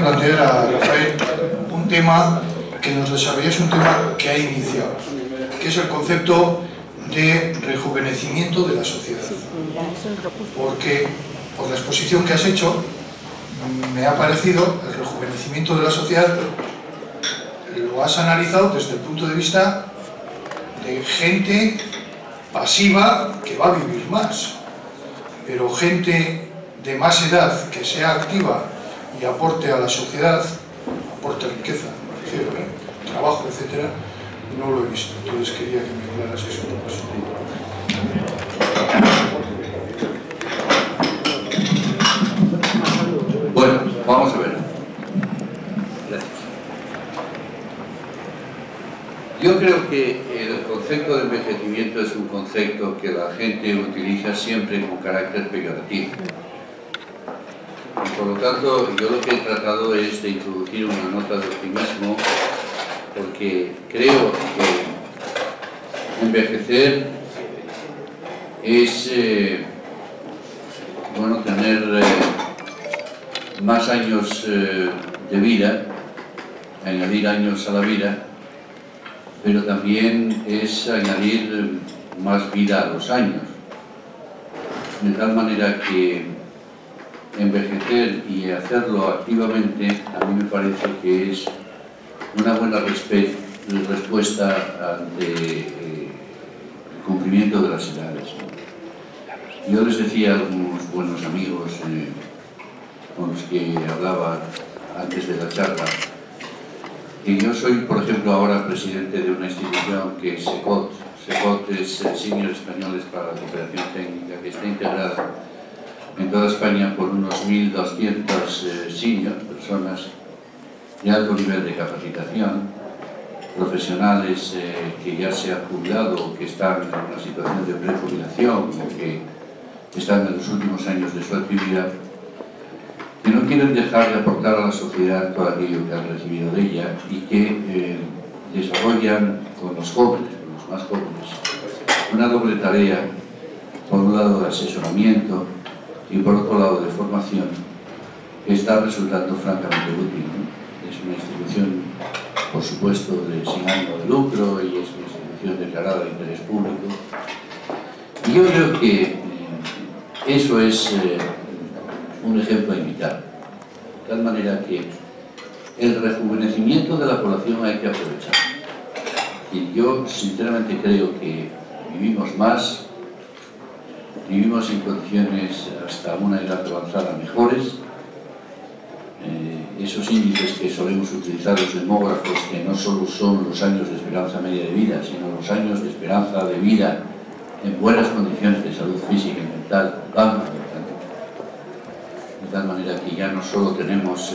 plantear a Rafael un tema que nos desarrollase un tema que ha iniciado, que es el concepto de rejuvenecimiento de la sociedad. Porque por la exposición que has hecho me ha parecido el rejuvenecimiento de la sociedad lo has analizado desde el punto de vista de gente pasiva que va a vivir más, pero gente de más edad que sea activa y aporte a la sociedad, aporte riqueza, me refiero, trabajo, etcétera, no lo he visto. Entonces quería que me aclaras eso. Bueno, vamos a ver. Gracias. Yo creo que el concepto de envejecimiento es un concepto que la gente utiliza siempre con carácter peyorativo. Y por lo tanto, yo lo que he tratado es de introducir una nota de optimismo, porque creo que envejecer es bueno, tener más años de vida, añadir años a la vida, pero también es añadir más vida a los años, de tal manera que envejecer y hacerlo activamente a mí me parece que es una buena respuesta ante el cumplimiento de las edades. Yo les decía a algunos buenos amigos con los que hablaba antes de la charla que yo soy, por ejemplo, ahora presidente de una institución que es SECOT. SECOT es Senior Españoles para la Cooperación Técnica, que está integrada en toda España por unos 1.200 senior, personas de alto nivel de capacitación, profesionales que ya se han jubilado o que están en una situación de prejubilación o que están en los últimos años de su actividad, que no quieren dejar de aportar a la sociedad todo aquello que han recibido de ella y que desarrollan con los jóvenes, con los más jóvenes, una doble tarea, por un lado de asesoramiento y por otro lado de formación, que está resultando francamente útil, ¿no? Es una institución, por supuesto, sin ánimo de lucro y es una institución declarada de interés público. Y yo creo que eso es un ejemplo a imitar, de tal manera que el rejuvenecimiento de la población hay que aprovechar. Y yo sinceramente creo que vivimos más, vivimos en condiciones hasta una edad avanzada mejores. Esos índices que solemos utilizar los demógrafos, que no solo son los años de esperanza media de vida, sino los años de esperanza de vida en buenas condiciones de salud física y mental, van aumentando. De tal manera que ya no solo tenemos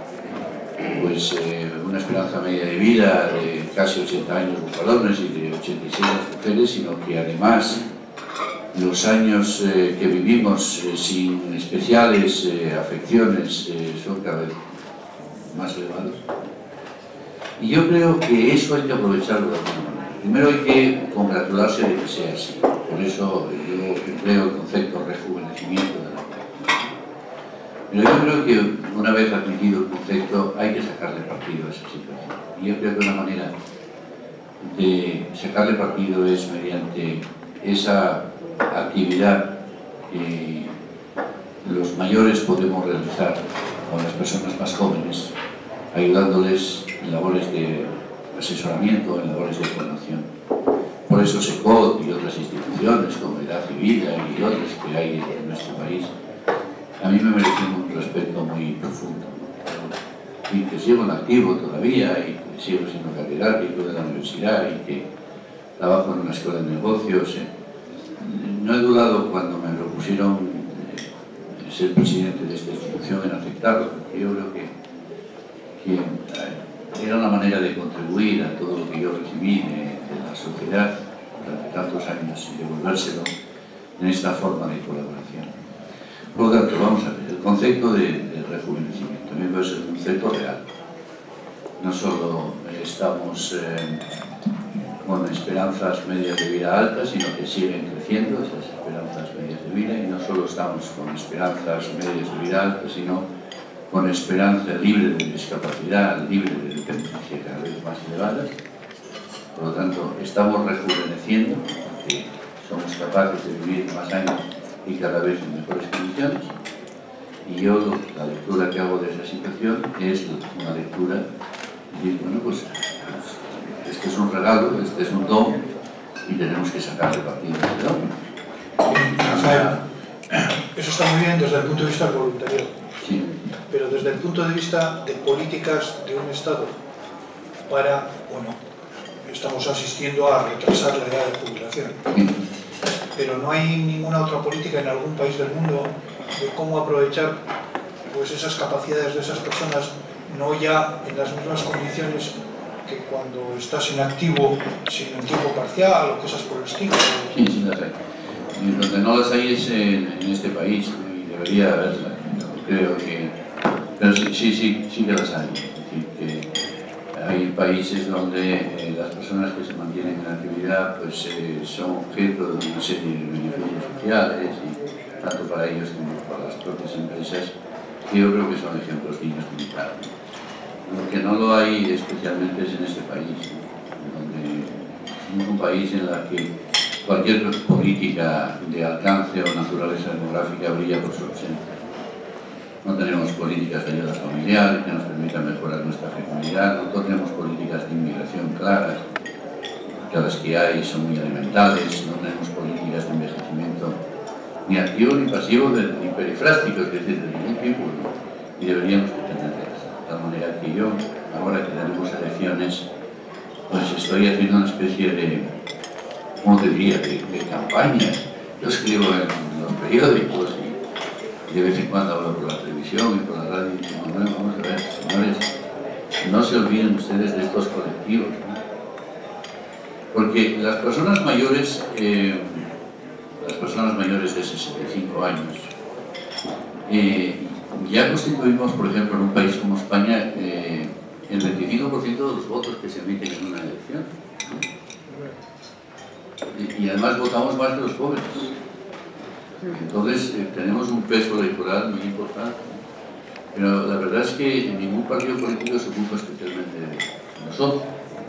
una esperanza media de vida de casi 80 años los varones y de 86 las mujeres, sino que además los años que vivimos sin especiales afecciones son cada vez más elevados. Y yo creo que eso hay que aprovecharlo de alguna manera. Primero hay que congratularse de que sea así. Por eso yo empleo el concepto rejuvenecimiento de la población. Pero yo creo que una vez admitido el concepto hay que sacarle partido a esa situación. Y yo creo que una manera de sacarle partido es mediante esa actividad que los mayores podemos realizar con las personas más jóvenes, ayudándoles en labores de asesoramiento, en labores de formación. Por eso SECOT y otras instituciones como Edad y Vida y otras que hay en nuestro país, a mí me merecen un respeto muy profundo. Y que sigo en activo todavía y que sigo siendo catedrático de la universidad y que trabajo en una escuela de negocios. No he dudado cuando me propusieron ser presidente de esta institución en aceptarlo, porque yo creo que era una manera de contribuir a todo lo que yo recibí de la sociedad durante tantos años y devolvérselo en esta forma de colaboración. Por lo tanto, vamos a ver, el concepto de rejuvenecimiento también puede ser un concepto real. No solo estamos con esperanzas medias de vida altas, sino que siguen creciendo esas esperanzas medias de vida, y no solo estamos con esperanzas medias de vida altas, sino con esperanza, libre de discapacidad, libre de dependencia cada vez más elevadas. Por lo tanto, estamos rejuveneciendo, porque somos capaces de vivir más años y cada vez en mejores condiciones. Y yo, la lectura que hago de esa situación es una lectura de, bueno, pues este es un regalo, este es un don, y tenemos que sacarle partido de este don. Rafael, eso está muy bien desde el punto de vista del voluntariado. Sí. Pero desde el punto de vista de políticas de un Estado para, bueno, estamos asistiendo a retrasar la edad de jubilación. Pero no hay ninguna otra política en algún país del mundo de cómo aprovechar pues esas capacidades de esas personas, no ya en las mismas condiciones que cuando estás en activo, sino en tiempo parcial o cosas por el estilo. Sí, sí las hay. Y donde no las hay es en este país, y debería haberlas. Creo que... Pero sí que las hay. Es decir, que hay países donde las personas que se mantienen en actividad pues, son objeto de una serie de beneficios sociales, y tanto para ellos como para las propias empresas, que yo creo que son ejemplos dignos de imitar. Lo que no lo hay especialmente es en este país, donde somos un país en el que cualquier política de alcance o naturaleza demográfica brilla por su ausencia. No tenemos políticas de ayuda familiar que nos permitan mejorar nuestra fecundidad, no tenemos políticas de inmigración claras, que las que hay son muy elementales, no tenemos políticas de envejecimiento ni activo ni pasivo ni perifrástico, es decir, de ningún tipo, y deberíamos de tenerlas. De tal manera que yo, ahora que tenemos elecciones, pues estoy haciendo una especie de, ¿cómo te diría?, de campañas. Yo escribo en los periódicos y de vez en cuando hablo por la televisión y por la radio y digo, bueno, vamos a ver, señores, no se olviden ustedes de estos colectivos, ¿no? Porque las personas mayores de 65 años, ya constituimos, por ejemplo, en un país como España, el 25% de los votos que se emiten en una elección, ¿no? Y además votamos más que los jóvenes. Entonces tenemos un peso electoral muy importante, pero la verdad es que ningún partido político se ocupa especialmente de nosotros.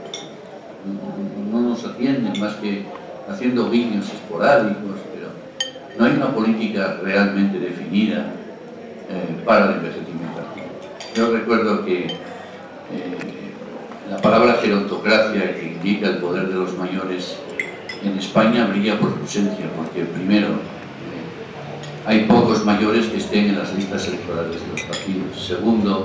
No nos atienden más que haciendo guiños esporádicos, pero no hay una política realmente definida para el envejecimiento activo. Yo recuerdo que la palabra gerontocracia, que indica el poder de los mayores, en España brilla por su ausencia, porque primero hay pocos mayores que estén en las listas electorales de los partidos. Segundo,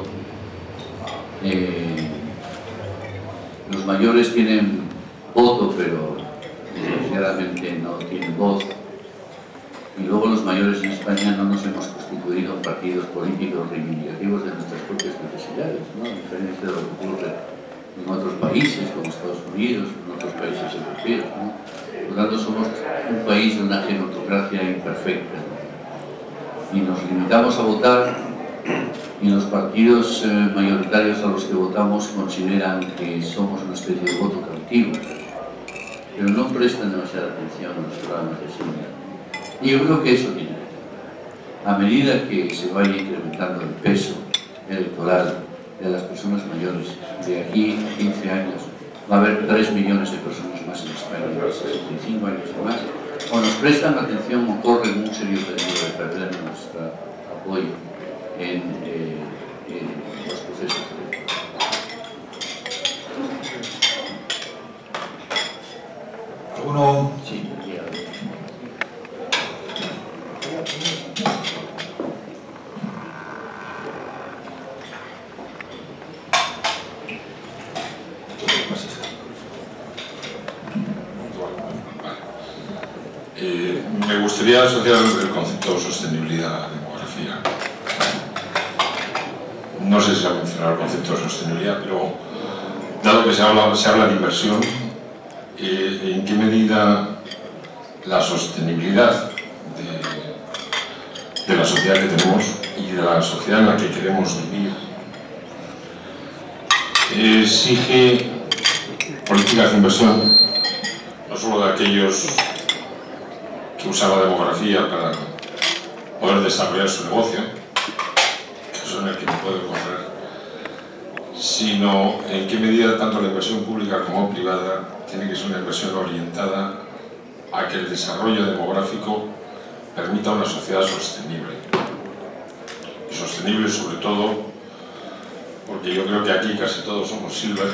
los mayores tienen voto, pero desgraciadamente no tienen voz. Y luego los mayores en España no nos hemos constituido en partidos políticos reivindicativos de nuestras propias necesidades, ¿no? A diferencia de lo que ocurre en otros países, como Estados Unidos, en otros países europeos, ¿no? Por lo tanto, somos un país de una gerontocracia imperfecta, ¿no? Y nos limitamos a votar, y los partidos mayoritarios a los que votamos consideran que somos una especie de voto cautivo, pero no prestan demasiada atención a los programas de signo. Y yo creo que eso tiene que tener. A medida que se vaya incrementando el peso electoral de las personas mayores, de aquí a 15 años va a haber 3 millones de personas más en España, de 65 años y más, o nos prestan atención o corren un serio peligro de perder nuestro apoyo en los procesos electorales. ¿Alguno? Sí, me gustaría asociar el concepto de sostenibilidad a la demografía. No sé si se ha mencionado el concepto de sostenibilidad, pero dado que se habla de inversión, ¿en qué medida la sostenibilidad de la sociedad que tenemos y de la sociedad en la que queremos vivir exige políticas de inversión, no solo de aquellos que usan la demografía para poder desarrollar su negocio, en el que me puedo correr, sino en qué medida tanto la inversión pública como privada tiene que ser una inversión orientada a que el desarrollo demográfico permita una sociedad sostenible. Y sostenible sobre todo porque yo creo que aquí casi todos somos silver,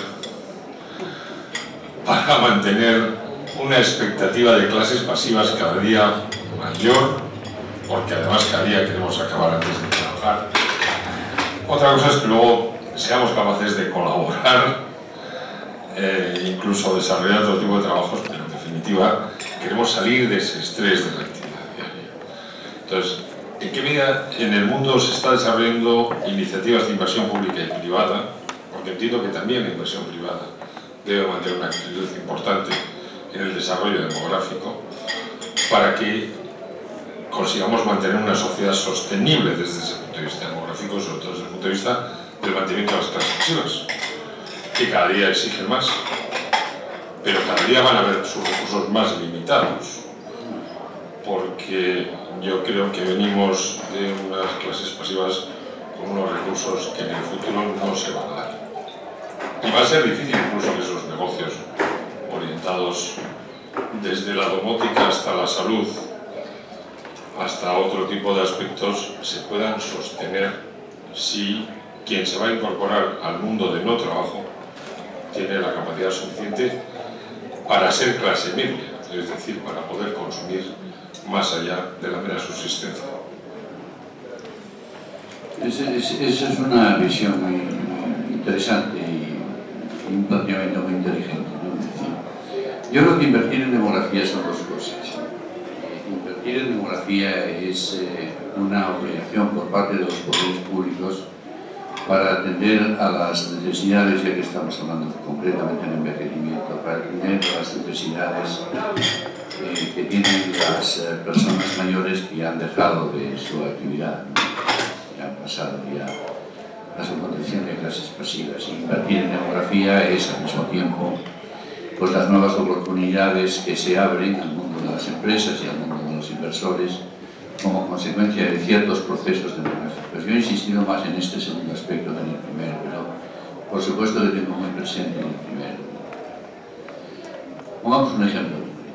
para mantener una expectativa de clases pasivas cada día mayor, porque además cada día queremos acabar antes de trabajar. Otra cosa es que luego seamos capaces de colaborar, incluso desarrollar otro tipo de trabajos, pero en definitiva queremos salir de ese estrés de la actividad diaria. Entonces, ¿en qué medida en el mundo se está desarrollando iniciativas de inversión pública y privada? Porque entiendo que también la inversión privada debe mantener una actitud importante en el desarrollo demográfico para que consigamos mantener una sociedad sostenible desde ese punto de vista demográfico, sobre todo desde el punto de vista del mantenimiento de las clases pasivas, que cada día exigen más, pero cada día van a haber sus recursos más limitados, porque yo creo que venimos de unas clases pasivas con unos recursos que en el futuro no se van a dar. Y va a ser difícil incluso que esos negocios orientados desde la domótica hasta la salud, hasta otro tipo de aspectos, se puedan sostener si quien se va a incorporar al mundo de no trabajo tiene la capacidad suficiente para ser clase media, es decir, para poder consumir más allá de la mera subsistencia. Esa es una visión muy interesante y un planteamiento muy inteligente, ¿no? Es decir, yo creo que invertir en demografía son dos cosas. Invertir en demografía es una obligación por parte de los poderes públicos para atender a las necesidades, ya que estamos hablando concretamente del envejecimiento, para atender a las necesidades que tienen las personas mayores que han dejado de su actividad, ¿no? Que han pasado ya a su condición de clases pasivas. Invertir en demografía es al mismo tiempo pues las nuevas oportunidades que se abren al mundo de las empresas y al mundo de los inversores como consecuencia de ciertos procesos demográficos. Yo he insistido más en este segundo aspecto que en el primero, pero por supuesto que tengo muy presente en el primero. Pongamos un ejemplo.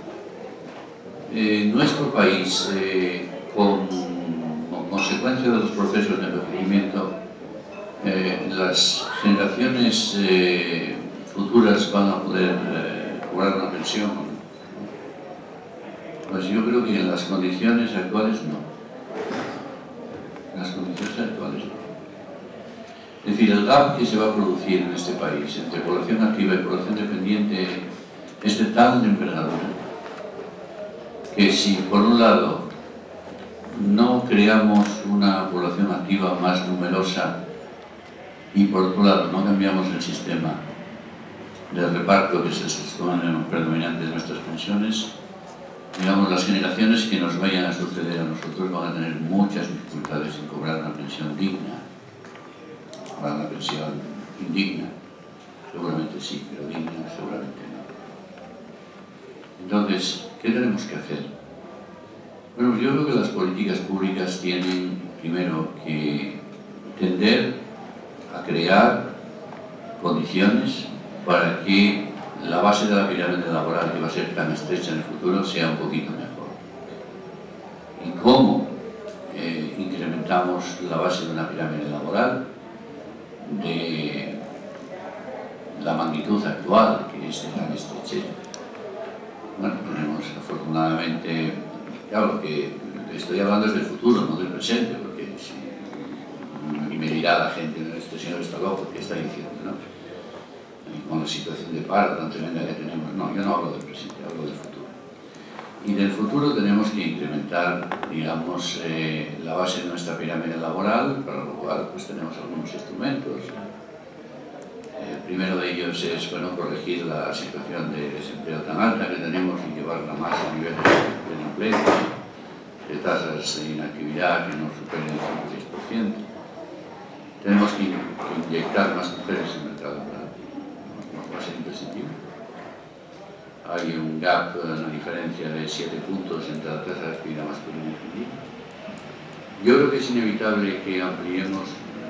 Nuestro país, con consecuencia de los procesos de envejecimiento, las generaciones futuras van a poder cobrar una pensión. Pues yo creo que en las condiciones actuales no. En las condiciones actuales no. Es decir, el gap que se va a producir en este país entre población activa y población dependiente es de tal envergadura que si por un lado no creamos una población activa más numerosa y por otro lado no cambiamos el sistema de reparto, que es el sistema predominante de nuestras pensiones, digamos, las generaciones que nos vayan a suceder a nosotros van a tener muchas dificultades en cobrar una pensión digna. Cobrar una pensión indigna, seguramente sí, pero digna seguramente no. Entonces, ¿qué tenemos que hacer? Bueno, yo creo que las políticas públicas tienen primero que tender a crear condiciones para que la base de la pirámide laboral, que va a ser tan estrecha en el futuro, sea un poquito mejor. ¿Y cómo incrementamos la base de una pirámide laboral de la magnitud actual, que es de gran estrechez? Bueno, tenemos afortunadamente, claro, lo que estoy hablando es del futuro, no del presente, porque si me dirá la gente, este señor está loco, ¿qué está diciendo, no? Con la situación de paro tan tremenda que tenemos. No, yo no hablo del presente, hablo del futuro. Y del futuro tenemos que incrementar, digamos, la base de nuestra pirámide laboral, para lo cual pues tenemos algunos instrumentos. El primero de ellos es, bueno, corregir la situación de desempleo tan alta que tenemos y llevarla más a nivel de empleo, de tasas de inactividad que no superen el 5-6%. Tenemos que inyectar más mujeres en el mercado laboral. Va a ser imprescindible. Hay un gap, una diferencia de 7 puntos entre la tasa de actividad masculina y femenina. Yo creo que es inevitable que ampliemos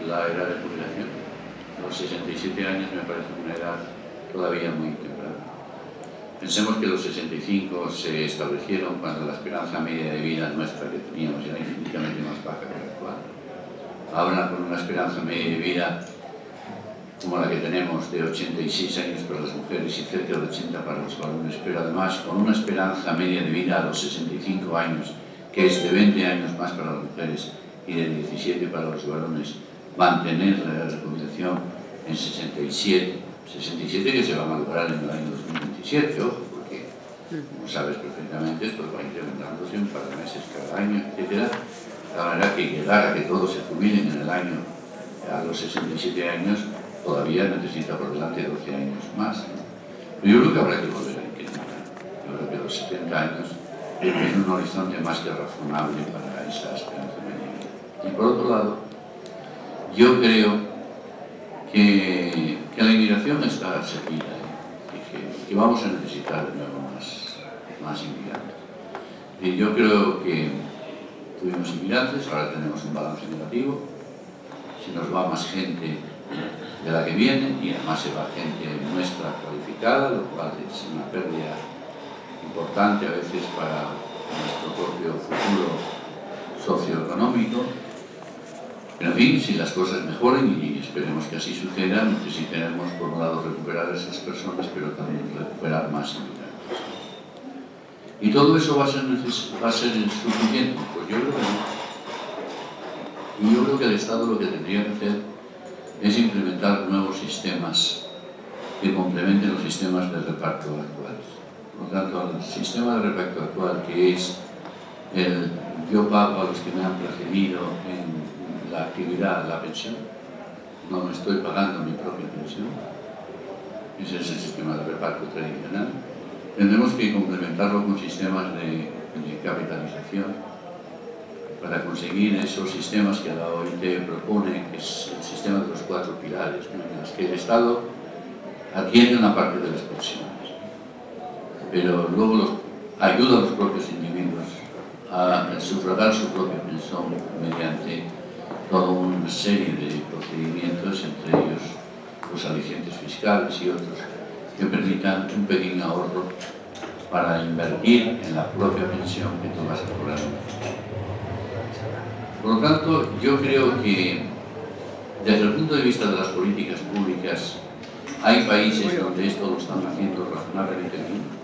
la edad de jubilación. Los 67 años me parece una edad todavía muy temprana. Pensemos que los 65 se establecieron cuando la esperanza media de vida nuestra que teníamos era infinitamente más baja que la actual. Ahora, con una esperanza media de vida como la que tenemos, de 86 años para las mujeres y cerca de 80 para los varones, pero además con una esperanza media de vida a los 65 años, que es de 20 años más para las mujeres y de 17 para los varones, mantener la edad de jubilación en 67 que se va a lograr en el año 2027, ojo, porque, como sabes perfectamente, esto va incrementándose un par de meses cada año, etc. De manera que llegar a que todos se jubilen en el año a los 67 años todavía necesita por delante 12 años más. Pero yo creo que habrá que volver a incrementar. Yo creo que los 70 años es un horizonte más que razonable para esa esperanza media. Y por otro lado, yo creo que la inmigración está servida y que vamos a necesitar de nuevo más inmigrantes. Y yo creo que tuvimos inmigrantes, ahora tenemos un balance negativo, se nos va más gente de la que viene y además se va gente nuestra cualificada, lo cual es una pérdida importante a veces para nuestro propio futuro socioeconómico. Pero en fin, si las cosas mejoren, y esperemos que así suceda, necesitaremos por un lado recuperar a esas personas, pero también recuperar más inmigrantes. ¿Y todo eso va a ser suficiente? Pues yo creo que no. Y yo creo que el Estado lo que tendría que hacer es implementar nuevos sistemas que complementen los sistemas de reparto actuales. Por lo tanto, el sistema de reparto actual, que es el yo pago a los que me han precedido en la actividad, la pensión, no me estoy pagando mi propia pensión, ese es el sistema de reparto tradicional. Tendremos que complementarlo con sistemas de capitalización para conseguir esos sistemas que la OIT propone, que es el sistema de los 4 pilares, ¿no?, en los que el Estado atiende una parte de las pensiones, pero luego ayuda a los propios individuos a sufragar su propia pensión mediante toda una serie de procedimientos, entre ellos los alicientes fiscales y otros, que permitan un pequeño ahorro para invertir en la propia pensión que tú vas a cobrar. Por lo tanto, yo creo que desde el punto de vista de las políticas públicas hay países donde esto lo están haciendo razonablemente bien.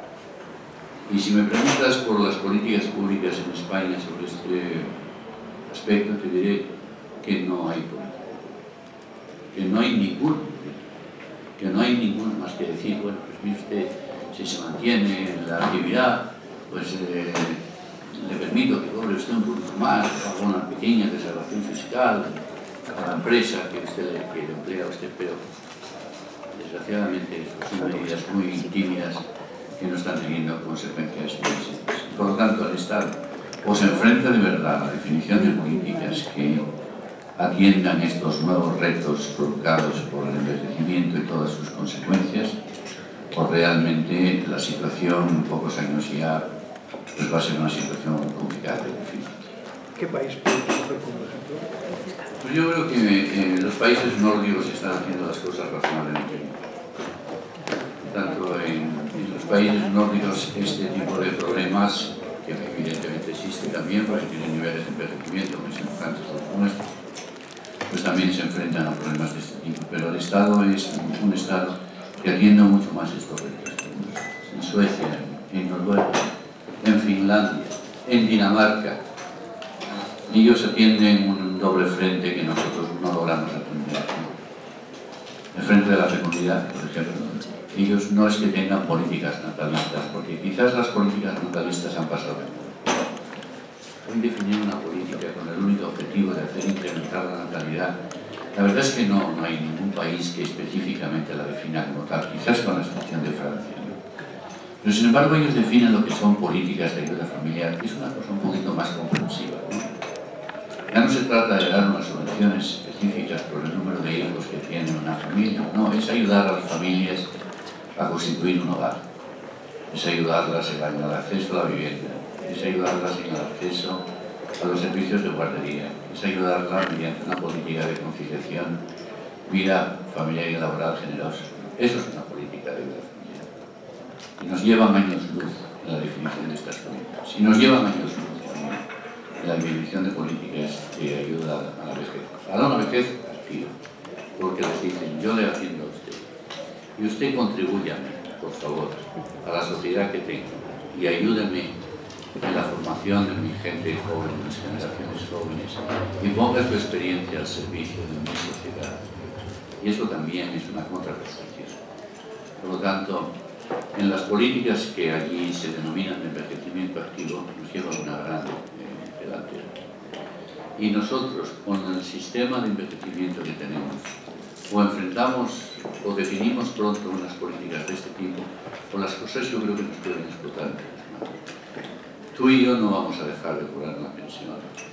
Y si me preguntas por las políticas públicas en España sobre este aspecto, te diré que no hay política, que no hay ninguna política, que no hay ninguna más que decir, bueno, pues mire usted, si se mantiene la actividad, pues le permito que cobre usted un poquito más, haga una pequeña desgravación fiscal a la empresa que le emplea a usted, pero desgraciadamente son medidas muy tímidas que no están teniendo consecuencias visibles. Por lo tanto, el Estado o se enfrenta de verdad a la definición de políticas que atiendan estos nuevos retos provocados por el envejecimiento y todas sus consecuencias, o realmente la situación en pocos años ya pues va a ser una situación complicada y difícil. ¿Qué país puede coger como ejemplo? Pues yo creo que los países nórdicos están haciendo las cosas razonablemente bien. Tanto en los países nórdicos este tipo de problemas, que evidentemente existe también porque tienen niveles de envejecimiento muy semejantes a los nuestros, pues también se enfrentan a problemas de este tipo. Pero el Estado es un Estado que atiende mucho más estos retos. En Suecia, en Noruega, en Finlandia, en Dinamarca, ellos atienden un doble frente que nosotros no logramos atender. El frente de la fecundidad, por ejemplo. Ellos no es que tengan políticas natalistas, porque quizás las políticas natalistas han pasado de moda. Hoy definir una política con el único objetivo de hacer incrementar la natalidad, la verdad es que no hay ningún país que específicamente la defina como tal, quizás con la excepción de Francia, ¿no? Pero sin embargo ellos definen lo que son políticas de ayuda familiar, que es una cosa un poquito más comprensiva, ¿no? Ya no se trata de dar unas subvenciones específicas por el número de hijos que tiene una familia, no, es ayudar a las familias a constituir un hogar, es ayudarlas en el acceso a la vivienda, es ayudarlas en el acceso a los servicios de guardería, es ayudarla mediante una política de conciliación, vida familiar y laboral generosa. Eso es una política de vida familiar. Y nos llevan años luz en la definición de estas políticas. Y nos llevan años luz también en la definición de políticas de ayuda a la vejez. A la vejez, activa, porque les dicen, yo le atiendo a usted. Y usted contribúyame, por favor, a la sociedad que tengo y ayúdeme en la formación de mi gente joven, de mis generaciones jóvenes, y ponga su experiencia al servicio de mi sociedad. Y eso también es una contraprestación. Por lo tanto, en las políticas que allí se denominan de envejecimiento activo, nos lleva una gran delantera. Y nosotros, con el sistema de envejecimiento que tenemos, o enfrentamos o definimos pronto unas políticas de este tipo, o las cosas yo creo que nos pueden explotar. Tú y yo no vamos a dejar de cobrar la pensión.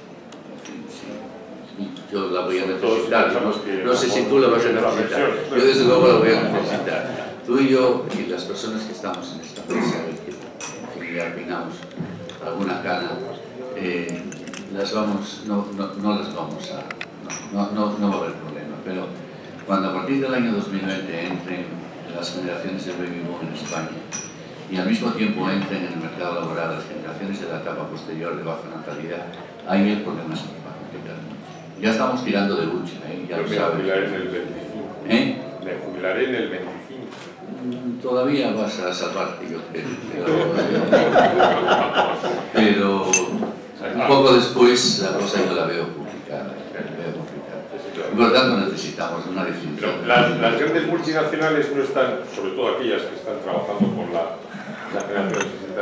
Yo la voy a necesitar, no sé si tú la vas a necesitar, yo desde luego la voy a necesitar. Tú y yo y las personas que estamos en esta mesa, que en fin, ya opinamos alguna cana, no las vamos a, no va a haber problema, pero cuando a partir del año 2020 entren las generaciones del baby boom en España y al mismo tiempo entren en el mercado laboral las generaciones de la etapa posterior de baja natalidad, ahí el problema se nos va a complicar. Ya estamos tirando de lucha, ya lo sabes. Me jubilaré en el 25. Me jubilaré en el 25. Todavía vas a salvarte, yo creo. Pero un poco después la cosa yo la veo complicada. Y por lo tanto necesitamos una definición. Las grandes multinacionales no están, sobre todo aquellas que están trabajando con la generación de 60,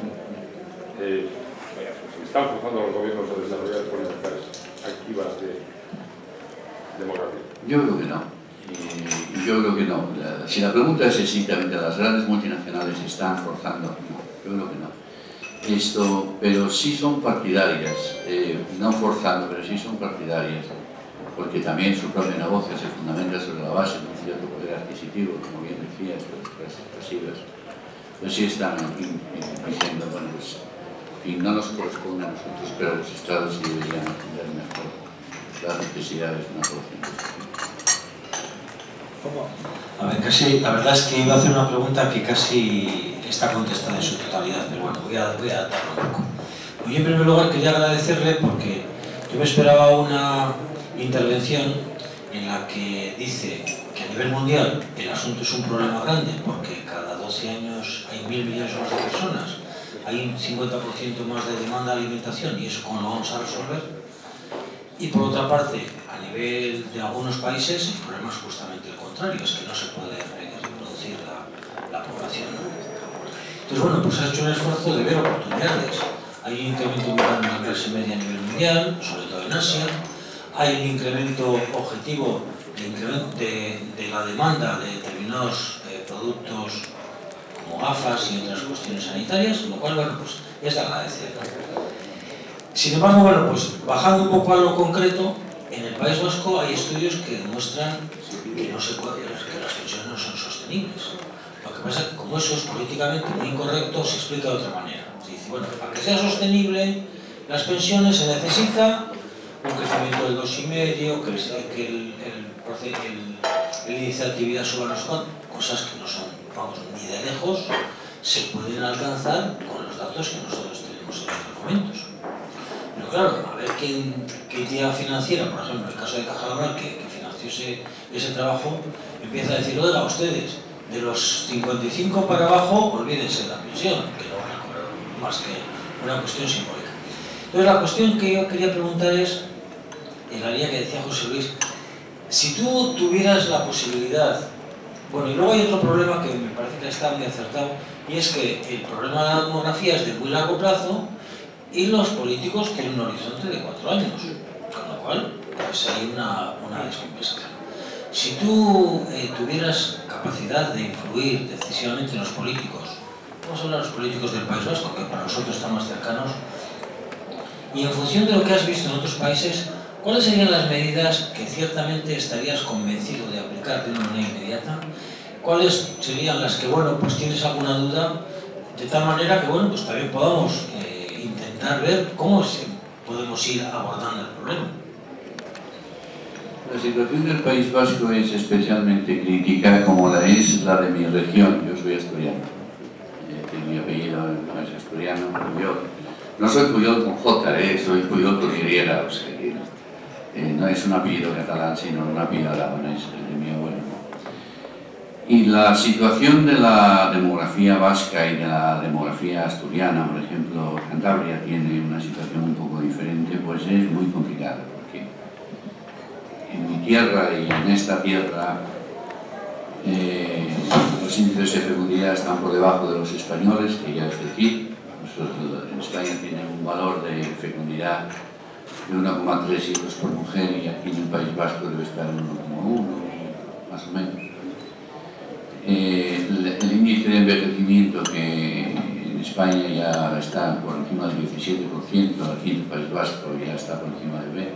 están forzando a los gobiernos a desarrollar políticas activas de demografía. Yo creo que no. Yo creo que no. Si la pregunta es exactamente las grandes multinacionales están forzando, no, yo creo que no. Pero sí son partidarias, no forzando, pero sí son partidarias, porque también su propio negocio se fundamenta sobre la base de un cierto poder adquisitivo, como bien decías, de las clases pasivas. Pues sí están diciendo, bueno, pues, y no nos corresponde a nosotros, pero los estados sí deberían atender mejor las necesidades de una población. A ver, la verdad es que iba a hacer una pregunta que casi está contestada en su totalidad, pero bueno, voy a adaptarlo un poco. Yo en primer lugar quería agradecerle porque yo me esperaba una intervención en la que dice que a nivel mundial el asunto es un problema grande porque cada 12 años hay 1.000 millones más de personas, hay un 50% más de demanda de alimentación y eso cómo lo vamos a resolver. Y por otra parte, a nivel de algunos países el problema es justamente el contrario, es que no se puede reproducir la población, ¿no? Entonces bueno, pues ha hecho un esfuerzo de ver oportunidades. Hay un incremento muy grande en la clase media a nivel mundial, sobre todo en Asia. Hay un incremento objetivo de la demanda de determinados productos como gafas y otras cuestiones sanitarias, lo cual, bueno, pues es de agradecer. Sin embargo, bueno, pues bajando un poco a lo concreto, en el País Vasco hay estudios que demuestran que no se puede, que las pensiones no son sostenibles. Lo que pasa es que como eso es políticamente muy incorrecto, se explica de otra manera. Se dice, bueno, para que sea sostenible las pensiones se necesita un crecimiento del 2,5, que el índice de actividad suba no sé cuánto, cosas que no son, vamos, ni de lejos se pueden alcanzar con los datos que nosotros tenemos en estos momentos. Pero claro, a ver quién entidad financiera, por ejemplo, en el caso de Caja Laboral, que financió ese trabajo, empieza a decir, oiga, ustedes, de los 55 para abajo, olvídense de la pensión, que no van a cobrar más que una cuestión simbólica. Entonces, la cuestión que yo quería preguntar es, en la línea que decía José Luis, si tú tuvieras la posibilidad, bueno, y luego hay otro problema que me parece que está muy acertado, y es que el problema de la demografía es de muy largo plazo y los políticos tienen un horizonte de 4 años, con lo cual pues hay una descompensación. Si tú tuvieras capacidad de influir decisivamente en los políticos, vamos a hablar de los políticos del País Vasco, que para nosotros están más cercanos, y en función de lo que has visto en otros países, ¿cuáles serían las medidas que ciertamente estarías convencido de aplicar de una manera inmediata? ¿Cuáles serían las que, bueno, pues tienes alguna duda? De tal manera que, bueno, pues también podamos intentar ver cómo se podemos ir abordando el problema. La situación del País Vasco es especialmente crítica, como la es la de mi región. Yo soy asturiano. Mi apellido no es asturiano, Puyol. No soy Puyol con J, soy Puyol con Y, o sea que no es un apellido catalán, sino un apellido aragonés, el de mi abuelo. Y la situación de la demografía vasca y de la demografía asturiana, por ejemplo, Cantabria tiene una situación un poco diferente, pues es muy complicada, porque en mi tierra y en esta tierra los índices de fecundidad están por debajo de los españoles, que ya es decir, en España tienen un valor de fecundidad de 1,3 hijos por mujer y aquí en el País Vasco debe estar en 1,1, más o menos. El índice de envejecimiento, que en España ya está por encima del 17%, aquí en el País Vasco ya está por encima del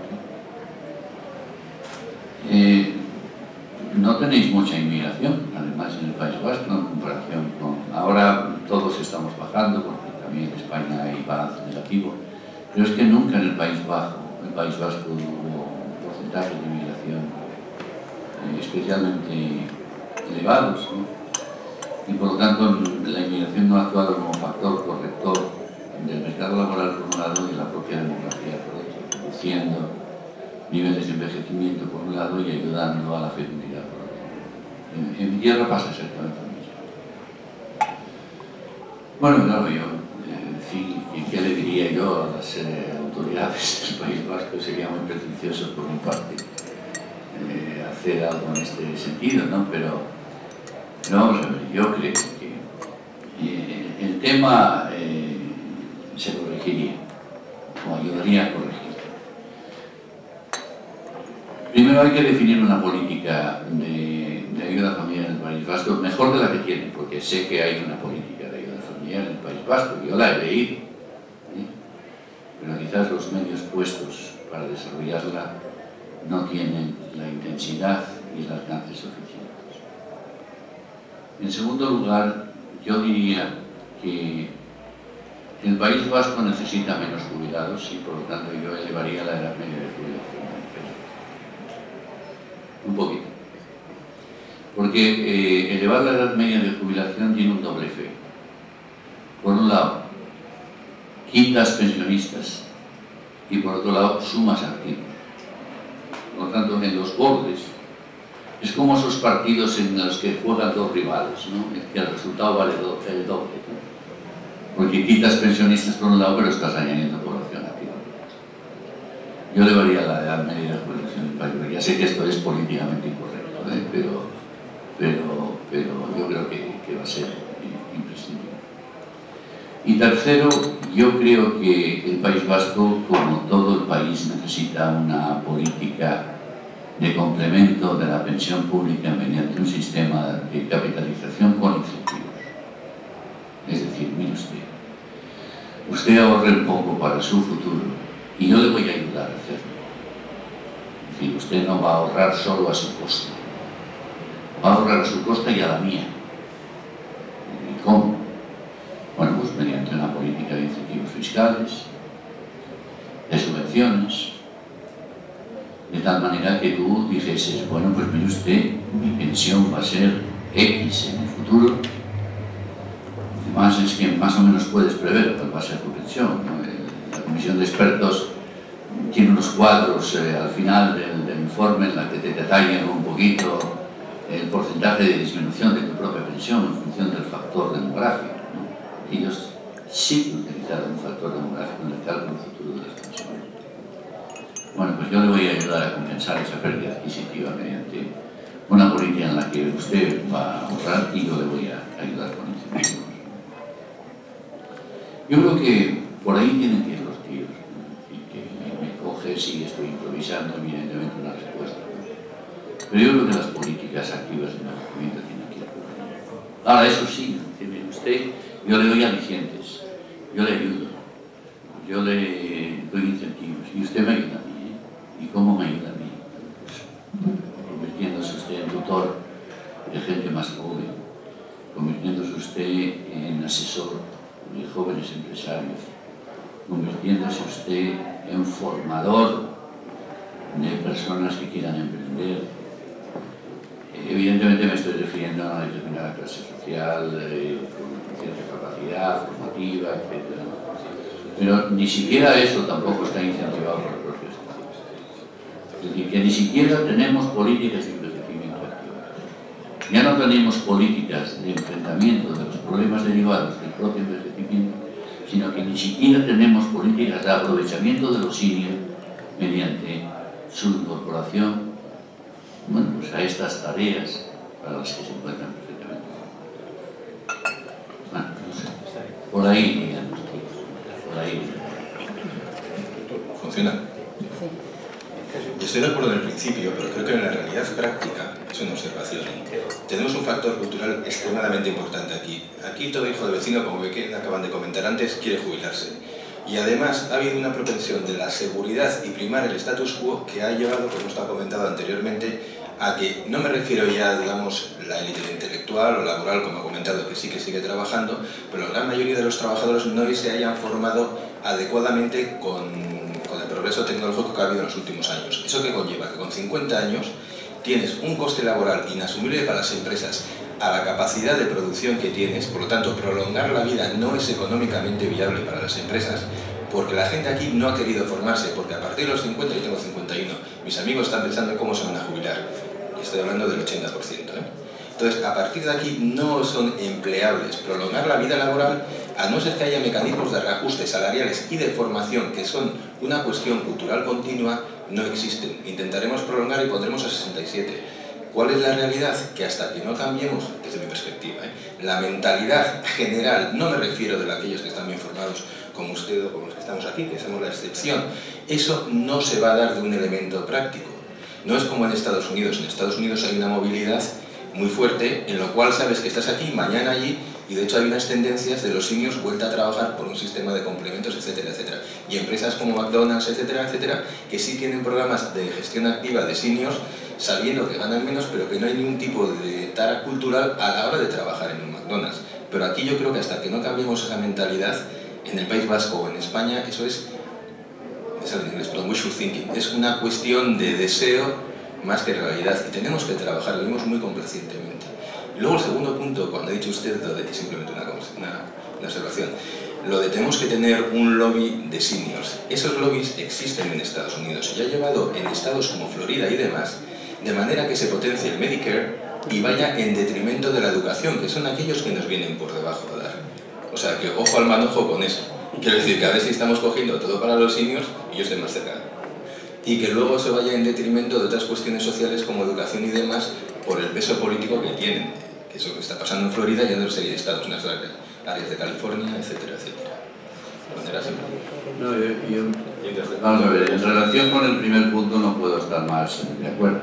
20%. No tenéis mucha inmigración, además, en el País Vasco, en comparación con... Ahora todos estamos bajando, porque también en España hay balance negativo, pero es que nunca en el País Vasco hubo porcentajes de inmigración especialmente elevados, ¿no? Y por lo tanto la inmigración no ha actuado como factor corrector del mercado laboral por un lado y la propia demografía por otro, reduciendo niveles de envejecimiento por un lado y ayudando a la fecundidad por otro. En mi tierra pasa exactamente lo mismo. Bueno, claro, yo, en fin, ¿qué le diría yo a las autoridades del País Vasco? Sería muy pretencioso por mi parte hacer algo en este sentido, ¿no? Pero vamos a ver, yo creo que el tema se corregiría, o ayudaría a corregir. Primero hay que definir una política de ayuda familiar en el País Vasco mejor de la que tiene, porque sé que hay una política de ayuda familiar en el País Vasco, yo la he leído, pero quizás los medios puestos para desarrollarla no tienen la intensidad y el alcance suficientes. En segundo lugar, yo diría que el País Vasco necesita menos jubilados y por lo tanto yo elevaría la edad media de jubilación. Un poquito. Porque elevar la edad media de jubilación tiene un doble efecto. Por un lado, quitas pensionistas y por otro lado, sumas activos. Por lo tanto, en los bordes, es como esos partidos en los que juegan dos rivales, ¿no? Que el resultado vale el doble, ¿no? Porque quitas pensionistas por un lado, pero estás añadiendo población activa. Yo elevaría la edad media de jubilación del país. Ya sé que esto es políticamente incorrecto, pero yo creo que va a ser imprescindible. Y tercero, yo creo que el País Vasco, como todo el país, necesita una política de complemento de la pensión pública mediante un sistema de capitalización con incentivos. Es decir, mire usted ahorre un poco para su futuro y yo le voy a ayudar a hacerlo. Es decir, usted no va a ahorrar solo a su costa, va a ahorrar a su costa y a la mía. ¿Y cómo? Bueno, pues mediante una política de incentivos fiscales, de subvenciones, de tal manera que tú dijeses, bueno, pues mire usted, mi pensión va a ser X en el futuro. Además es que más o menos puedes prever cuál va a ser tu pensión, ¿no? La comisión de expertos tiene unos cuadros al final del informe en la que te detallan un poquito el porcentaje de disminución de tu propia pensión en función del factor demográfico, ¿no? Ellos sí utilizaron un factor demográfico en el cálculo futuro de las pensiones. Bueno, pues yo le voy a ayudar a compensar esa pérdida adquisitiva mediante una política en la que usted va a ahorrar y yo le voy a ayudar con incentivos. Yo creo que por ahí tienen que ir los tiros, ¿no? Y que me coges y estoy improvisando, evidentemente, una respuesta, ¿no? Pero yo creo que las políticas activas de envejecimiento tienen que ir por ahí. Ahora, eso sí, usted, yo le doy alicientes, yo le ayudo, yo le doy incentivos y usted me ayuda a mí, ¿eh? ¿Y cómo me ayuda a mí? Pues, convirtiéndose usted en tutor de gente más joven, convirtiéndose usted en asesor de jóvenes empresarios, convirtiéndose usted en formador de personas que quieran emprender. Evidentemente me estoy refiriendo a una determinada clase social, con cierta capacidad formativa, etc. Pero ni siquiera eso tampoco está incentivado por el propio Estado. Es decir, que ni siquiera tenemos políticas de envejecimiento activas. Ya no tenemos políticas de enfrentamiento de los problemas derivados del propio envejecimiento, sino que ni siquiera tenemos políticas de aprovechamiento de los seniors mediante su incorporación, bueno, pues a estas tareas para las que se encuentran perfectamente. Bueno, no sé, por ahí, digamos, por ahí. ¿Funciona? Sí. Estoy de acuerdo en el principio, pero creo que en la realidad práctica, es una observación, tenemos un factor cultural extremadamente importante aquí. Aquí todo hijo de vecino, como que acaban de comentar antes, quiere jubilarse. Y además ha habido una propensión de la seguridad y primar el status quo que ha llevado, como está comentado anteriormente, a que, no me refiero ya, digamos, la élite intelectual o laboral, como ha comentado, que sí que sigue trabajando, pero la gran mayoría de los trabajadores no se hayan formado adecuadamente con el progreso tecnológico que ha habido en los últimos años. ¿Eso qué conlleva? Que con 50 años tienes un coste laboral inasumible para las empresas a la capacidad de producción que tienes, por lo tanto, prolongar la vida no es económicamente viable para las empresas, porque la gente aquí no ha querido formarse, porque a partir de los 50, yo tengo 51, mis amigos están pensando en cómo se van a jubilar, y estoy hablando del 80%, Entonces, a partir de aquí no son empleables. Prolongar la vida laboral, a no ser que haya mecanismos de reajuste salariales y de formación, que son una cuestión cultural continua, no existen. Intentaremos prolongar y pondremos a 67. ¿Cuál es la realidad? Que hasta que no cambiemos, desde mi perspectiva, la mentalidad general, no me refiero de aquellos que están bien formados como usted o como los que estamos aquí, que somos la excepción, eso no se va a dar de un elemento práctico. No es como en Estados Unidos. En Estados Unidos hay una movilidad muy fuerte, en lo cual sabes que estás aquí, mañana allí, y de hecho hay unas tendencias de los seniors vuelta a trabajar por un sistema de complementos, etcétera, etcétera. Y empresas como McDonald's, etcétera, etcétera, que sí tienen programas de gestión activa de seniors, sabiendo que ganan menos, pero que no hay ningún tipo de tara cultural a la hora de trabajar en un McDonald's. Pero aquí yo creo que hasta que no cambiemos esa mentalidad, en el País Vasco o en España, eso es, me sale en inglés, pero wishful thinking, es una cuestión de deseo más que realidad, y tenemos que trabajar, lo vemos muy complacientemente. Y luego el segundo punto, cuando ha dicho usted, lo de simplemente una observación, lo de tenemos que tener un lobby de seniors. Esos lobbies existen en Estados Unidos y ha llevado en estados como Florida y demás, de manera que se potencie el Medicare y vaya en detrimento de la educación, que son aquellos que nos vienen por debajo a dar. O sea, que ojo al manojo con eso. Quiero decir que a ver si estamos cogiendo todo para los seniors y yo estoy más cerca. Y que luego se vaya en detrimento de otras cuestiones sociales como educación y demás por el peso político que tienen. Que eso que está pasando en Florida y en otra serie de estados, en las áreas de California, etcétera, etcétera. De manera simple. No, vamos a ver, en relación con el primer punto no puedo estar más de acuerdo.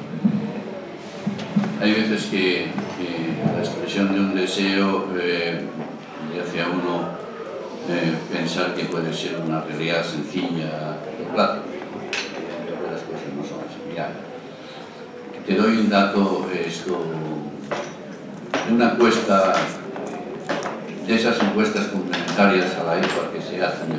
Hay veces que la expresión de un deseo le hace a uno pensar que puede ser una realidad sencilla a corto plazo. Las cosas no son así. Ya. Te doy un dato, de una encuesta, de esas encuestas complementarias a la EPA que se hacen,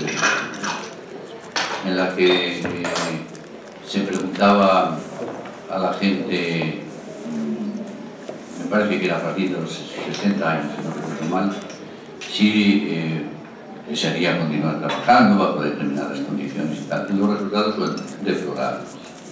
en la que se preguntaba a la gente, me parece que era a partir de los 60 años, si no recuerdo mal, si desearía continuar trabajando bajo determinadas condiciones y tal. Y los resultados fueron deplorables.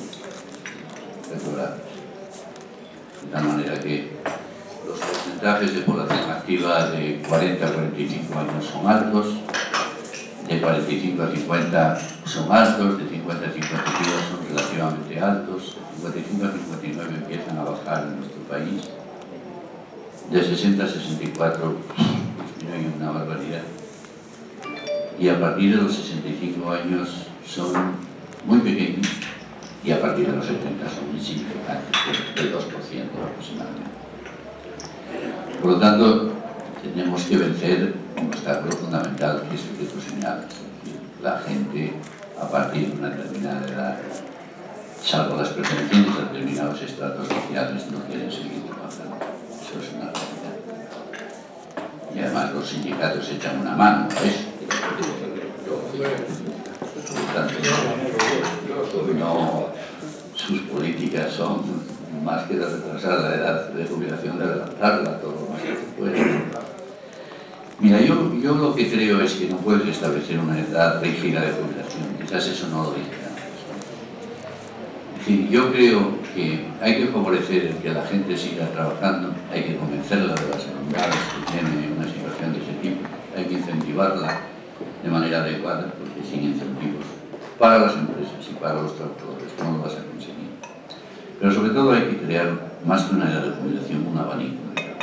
De tal manera que los porcentajes de población activa de 40 a 45 años son altos, de 45 a 50 son altos, de 50 a 52 son relativamente altos, de 55 a 59 empiezan a bajar en nuestro país, de 60 a 64 disminuyen una barbaridad, y a partir de los 65 años son muy pequeños, y a partir de los 70 son insignificantes, del 2% aproximadamente. Por lo tanto, tenemos que vencer un obstáculo fundamental, que es el que tú señalas. La gente, a partir de una determinada edad, salvo las preferencias de determinados estratos sociales, no quieren seguir trabajando. Eso es una realidad. Y además los sindicatos echan una mano a eso. Por lo tanto, no, sus políticas son más que de retrasar la edad de jubilación, de adelantarla todo lo más que se puede. Mira, yo lo que creo es que no puedes establecer una edad rígida de jubilación, quizás eso no lo dije antes. En fin, yo creo que hay que favorecer el que la gente siga trabajando, hay que convencerla de las bondades que tiene una situación de ese tipo, hay que incentivarla de manera adecuada, porque sin incentivos para las empresas y para los trabajadores no lo vas a conseguir. Pero sobre todo hay que crear, más que una edad de jubilación, un abanico.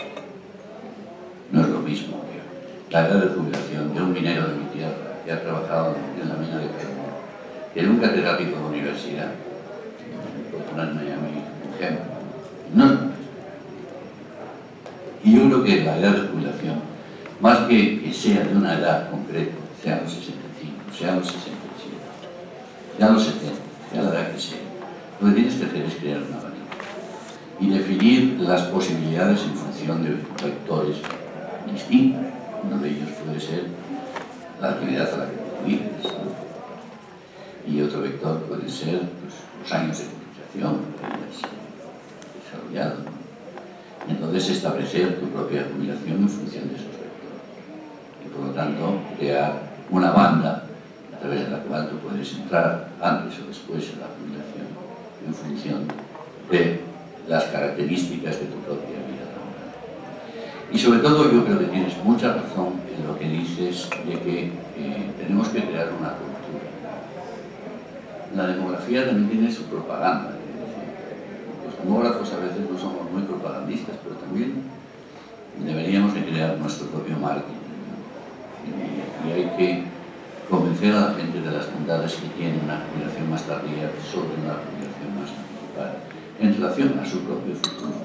No es lo mismo la edad de jubilación de un minero de mi tierra que ha trabajado en la mina de carbón, que en un catedrático de universidad, por ponerme a mí un ejemplo, no es lo mismo. Y yo creo que la edad de jubilación, más que sea de una edad concreta, sea los 65, sea los 67, sea los 70, sea la edad que sea, lo que tienes que hacer es crear un abanico y definir las posibilidades en función de vectores distintos. Uno de ellos puede ser la actividad a la que te dediques, ¿no? Y otro vector puede ser pues, los años de cotización que hayas desarrollado, ¿no? Y entonces establecer tu propia jubilación en función de esos vectores. Y por lo tanto, crear una banda a través de la cual tú puedes entrar antes o después en la jubilación en función de las características de tu propia vida. Y sobre todo yo creo que tienes mucha razón en lo que dices de que tenemos que crear una cultura. La demografía también tiene su propaganda. Los demógrafos a veces no somos muy propagandistas, pero también deberíamos de crear nuestro propio marketing. Y hay que convencer a la gente de las bondades que tiene una jubilación más tardía sobre una jubilación más anticipada en relación a su propio futuro.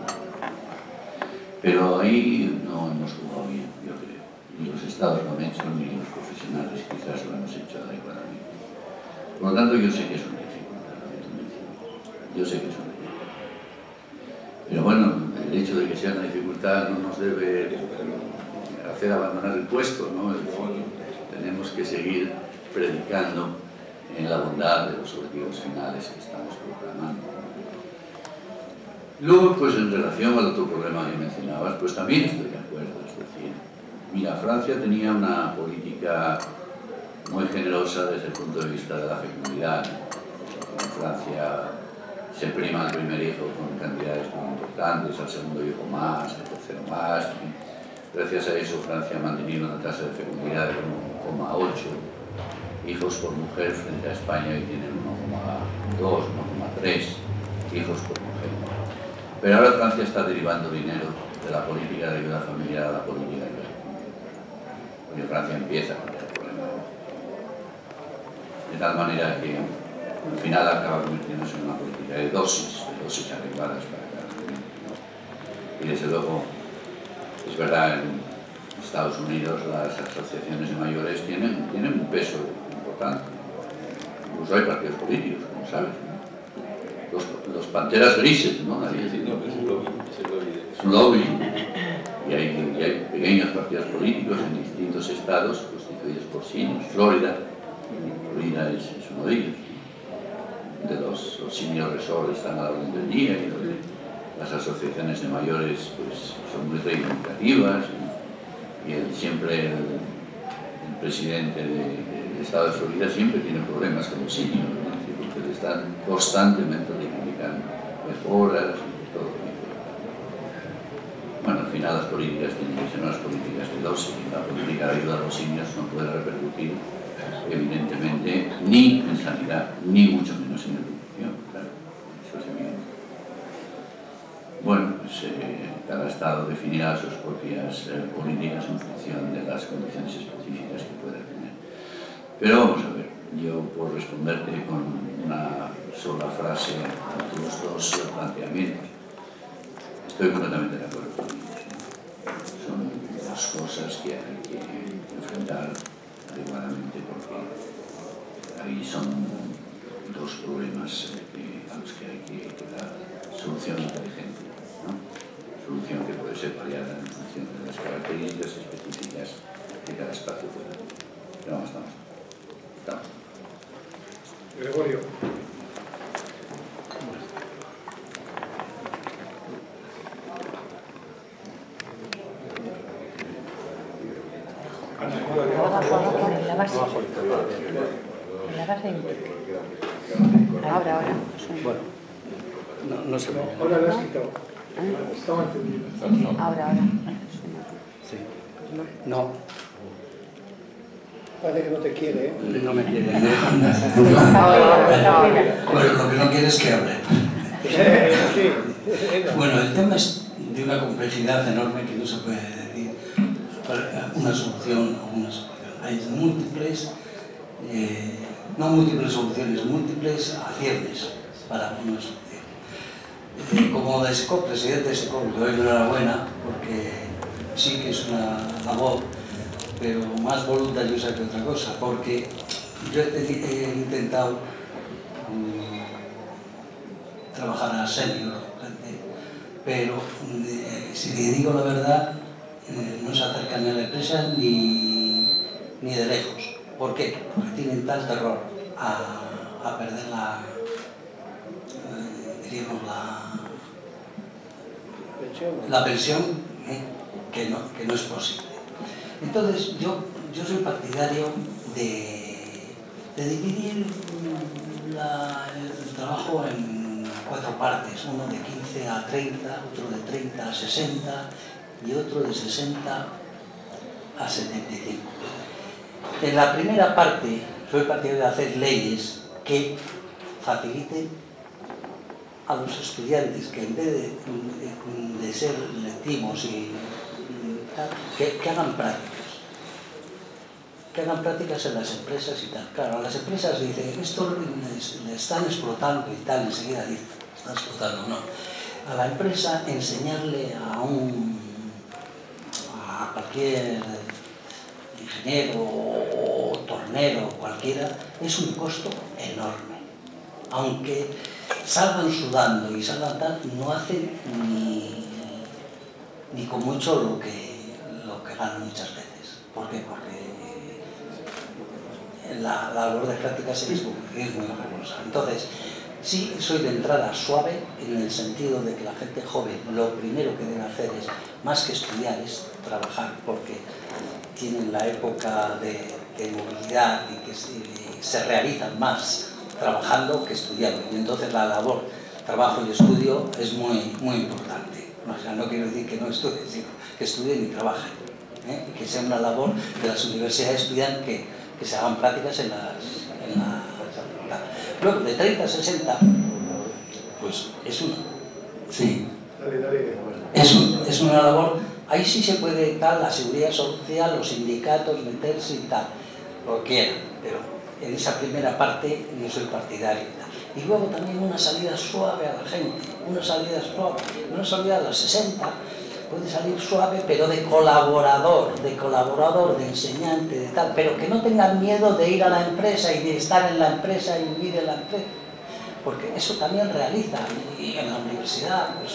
Pero ahí no hemos jugado bien, yo creo. Ni los estados lo han hecho, ni los profesionales quizás lo hemos hecho adecuadamente. Por lo tanto, yo sé que es una dificultad lo que tú mencionas. Yo sé que es una dificultad. Pero bueno, el hecho de que sea una dificultad no nos debe hacer abandonar el puesto, ¿no? Es decir, tenemos que seguir predicando en la bondad de los objetivos finales que estamos proclamando. Luego, pues en relación al otro problema que mencionabas, pues también estoy de acuerdo. Es decir, mira, Francia tenía una política muy generosa desde el punto de vista de la fecundidad. En Francia se prima al primer hijo con cantidades muy importantes, al segundo hijo más, al tercero más. Gracias a eso, Francia ha mantenido una tasa de fecundidad de 1,8 hijos por mujer frente a España, que tienen 1,2, 1,3 hijos por mujer. Pero ahora Francia está derivando dinero de la política de ayuda familiar a la política de ayuda familiar. Porque Francia empieza con el problema. De tal manera que al final acaba convirtiéndose en una política de dosis adecuadas para cada familia. Y desde luego, es verdad, en Estados Unidos las asociaciones de mayores tienen un peso importante. Incluso hay partidos políticos, como sabes, ¿no? Los panteras grises, ¿no? Es un lobby. Y hay pequeños partidos políticos en distintos estados constituidos por seniors. Florida es uno de ellos. De los senior resort están a la orden del día y las asociaciones de mayores pues, son muy reivindicativas y siempre el presidente del estado de Florida siempre tiene problemas con los seniors, ¿no? Porque le están constantemente reivindicando mejoras y todo tipo de cosas. Bueno, al final las políticas tienen que ser unas políticas de dosis. La política de ayuda a los seniors no puede repercutir evidentemente ni en sanidad, ni mucho menos en educación, claro, eso es evidente. Bueno, pues cada estado definirá sus propias políticas en función de las condiciones específicas que pueda tener. Pero vamos a ver, yo por responderte con una sola frase a tus dos planteamientos, estoy completamente de acuerdo con ellos, ¿no? Son dos cosas que hay que enfrentar adecuadamente porque ahí son dos problemas a los que hay que dar solución inteligente, ¿no? Solución que puede ser variada en función de las características específicas de cada espacio. Pero vamos, estamos. Gregorio. Ahora. Bueno, no se ve. Ahora le has quitado. Estaba encendido. Ahora. Sí. No, Parece que no te quiere, ¿eh? no me quiere. Bueno, lo que no quiere es que hable. Sí. Bueno, el tema es de una complejidad enorme que no se puede decir una solución o una solución. Hay múltiples, no múltiples soluciones, múltiples acciones para una solución. Como de SECOP, presidente de SECOP, le doy enhorabuena porque sí que es una labor, pero más voluntariosa que otra cosa, porque yo he intentado trabajar a senior, pero si le digo la verdad, no se acercan ni a la empresa ni de lejos. ¿Por qué? Porque tienen tal terror a perder diríamos la pensión que no es posible. Entonces yo soy partidario de dividir el trabajo en 4 partes, uno de 15 a 30, otro de 30 a 60 y otro de 60 a 75. En la primera parte soy partidario de hacer leyes que faciliten a los estudiantes que en vez de ser lectivos y tal, que hagan prácticas en las empresas y tal. Claro, a las empresas dicen, esto le están explotando y tal, enseguida dicen, están explotando, no. A la empresa enseñarle a cualquier ingeniero o tornero, cualquiera, es un costo enorme. Aunque salgan sudando y salgan tal, no hacen ni con mucho lo que ganan muchas veces. ¿Por qué? Porque la labor de prácticas es muy rigorosa. Entonces, sí soy de entrada suave en el sentido de que la gente joven lo primero que debe hacer es, más que estudiar, es trabajar, porque tienen la época de movilidad y que se realizan más trabajando que estudiando. Y entonces la labor, trabajo y estudio es muy importante. O sea, no quiero decir que no estudien, sino que estudien y trabajen. Y que sea una labor de las universidades, estudian que se hagan prácticas en la luego, de 30 a 60, pues es una. Sí. Es una labor. Ahí sí se puede tal, la seguridad social, los sindicatos, meterse y tal, lo quieran, pero en esa primera parte yo soy partidario. Y luego también una salida suave a la gente, una salida a los 60, puede salir suave, pero de colaborador, de enseñante, de tal, pero que no tengan miedo de ir a la empresa y de estar en la empresa y vivir en la empresa, porque eso también realiza, y en la universidad, pues,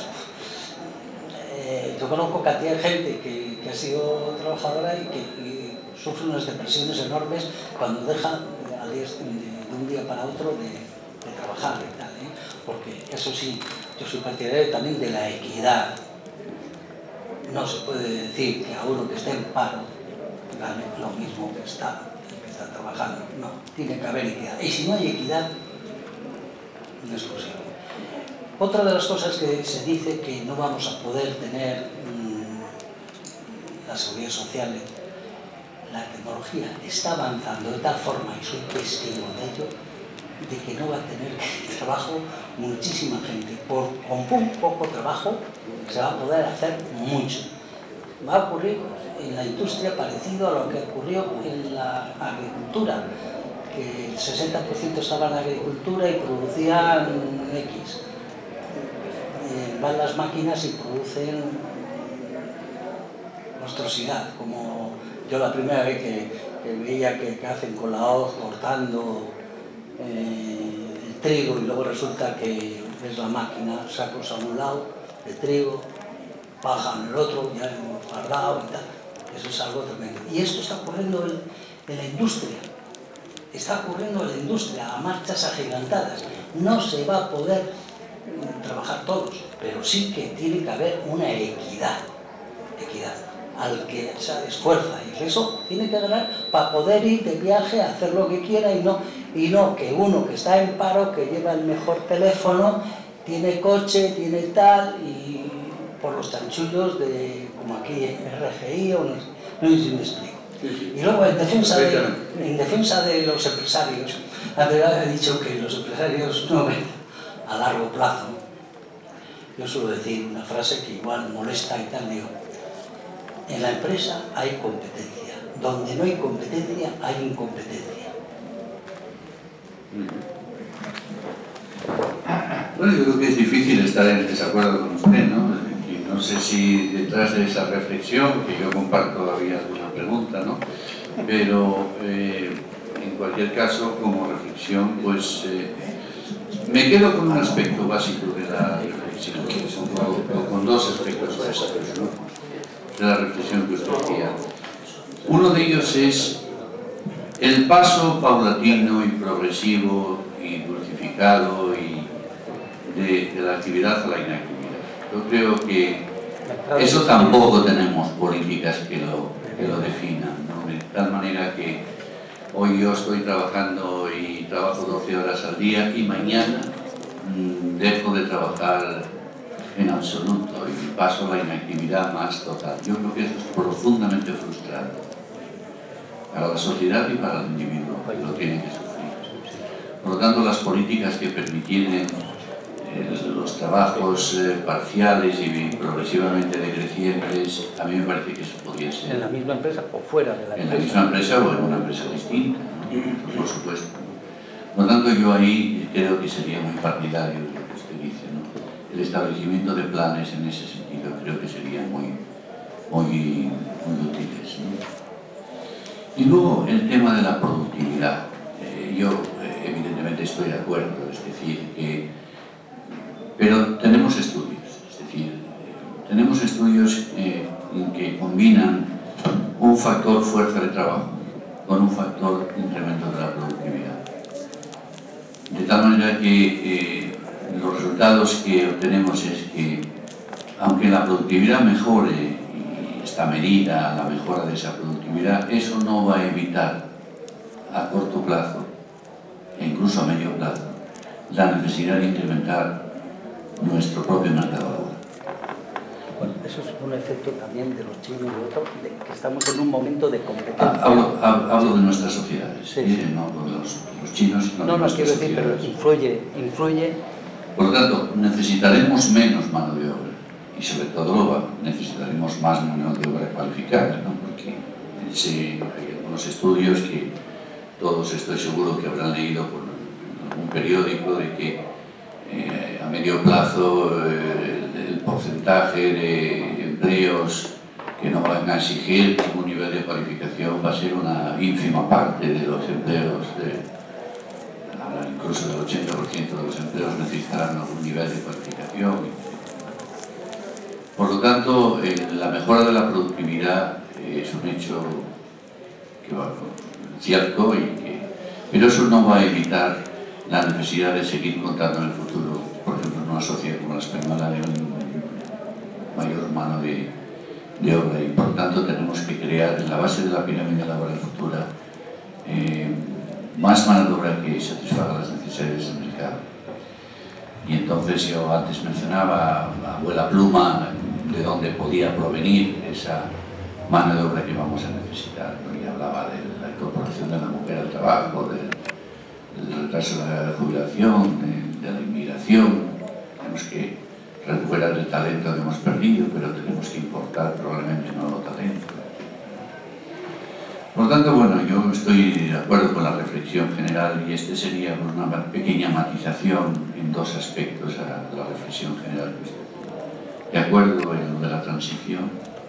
yo conozco cantidad de gente que ha sido trabajadora y que sufre unas depresiones enormes cuando dejan de un día para otro de trabajar y tal, porque eso sí, yo soy partidario también de la equidad. No se puede decir que a uno que esté en paro gane lo mismo que está trabajando. No, tiene que haber equidad. Y si no hay equidad, no es posible. Otra de las cosas que se dice que no vamos a poder tener la seguridad social, la tecnología está avanzando de tal forma, y soy testigo de ello, de que no va a tener trabajo muchísima gente. Con un poco trabajo se va a poder hacer mucho. Va a ocurrir en la industria parecido a lo que ocurrió en la agricultura, que el 60% estaba en la agricultura y producían X. Van las máquinas y producen monstruosidad, como yo la primera vez que veía que hacen con la hoz cortando el trigo, y luego resulta que es la máquina, sacos a un lado de trigo, bajan el otro, ya enfardado y tal. Eso es algo tremendo. Y esto está ocurriendo en la industria. está ocurriendo en la industria a marchas agigantadas. No se va a poder trabajar todos, pero sí que tiene que haber una equidad. Al que se esfuerza y eso tiene que ganar para poder ir de viaje a hacer lo que quiera y no que uno que está en paro, que lleva el mejor teléfono, tiene coche, tiene tal, y por los chanchullos de, como aquí en RGI, o no sé si me explico. Y luego en defensa de los empresarios, ha dicho que los empresarios no ven a largo plazo. Yo suelo decir una frase que igual molesta y tal, digo, en la empresa hay competencia, donde no hay competencia hay incompetencia. Bueno, yo creo que es difícil estar en desacuerdo con usted, ¿no? Y no sé si detrás de esa reflexión, que yo comparto, había alguna pregunta, ¿no? Pero en cualquier caso, como reflexión, pues me quedo con un aspecto básico de la reflexión, o con dos aspectos básicos, ¿no?, de la reflexión que usted hacía. Uno de ellos es el paso paulatino y progresivo y dulcificado y de la actividad a la inactividad. Yo creo que eso tampoco tenemos políticas que lo definan, ¿no? De tal manera que hoy yo estoy trabajando y trabajo 12 horas al día y mañana dejo de trabajar en absoluto y paso a la inactividad más total. Yo creo que eso es profundamente frustrante para la sociedad y para el individuo, que lo tiene que sufrir. Por lo tanto, las políticas que permitieran los trabajos parciales y progresivamente decrecientes, a mí me parece que eso podría ser. ¿En la misma empresa o fuera de la empresa? En la misma empresa o en una empresa distinta, ¿no? Por supuesto. Por lo tanto, yo ahí creo que sería muy partidario de lo que usted dice, ¿no? El establecimiento de planes en ese sentido creo que serían muy útiles, ¿no? Y luego el tema de la productividad. Yo evidentemente estoy de acuerdo, es decir, pero tenemos estudios, es decir, tenemos estudios que combinan un factor fuerza de trabajo con un factor incremento de la productividad. De tal manera que los resultados que obtenemos es que, aunque la productividad mejore y está medida la mejora de esa productividad, eso no va a evitar a corto plazo e incluso a medio plazo la necesidad de incrementar nuestro propio mercado laboral. Bueno, eso es un efecto también de los chinos y otro, de que estamos en un momento de competencia. Hablo de nuestras sociedades, sí. No de los chinos, sino no, de nuestras quiero decir, sociedades. pero influye. Por lo tanto, necesitaremos menos mano de obra y sobre todo necesitaremos más mano de obra cualificada, ¿no? Porque hay algunos estudios que todos estoy seguro que habrán leído por algún periódico de que a medio plazo el porcentaje de empleos que no van a exigir ningún nivel de cualificación va a ser una ínfima parte de los empleos, incluso el 80% de los empleos necesitarán algún nivel de cualificación. Por lo tanto, la mejora de la productividad es un hecho que va cierto, pero eso no va a evitar la necesidad de seguir contando en el futuro, por ejemplo, en una sociedad como la española, de una mayor mano de obra, y por tanto tenemos que crear en la base de la pirámide laboral futura más mano de obra que satisfaga las necesidades del mercado. Y entonces yo antes mencionaba a abuela pluma de dónde podía provenir esa mano de obra que vamos a necesitar, ¿no? Y hablaba de la incorporación de la mujer al trabajo, del retraso de la jubilación, de la inmigración. Tenemos que recuperar el talento que hemos perdido, pero tenemos que importar probablemente nuevo talento. Por lo tanto, bueno, yo estoy de acuerdo con la reflexión general y este sería una pequeña matización en dos aspectos a la reflexión general que usted tiene. De acuerdo en lo de la transición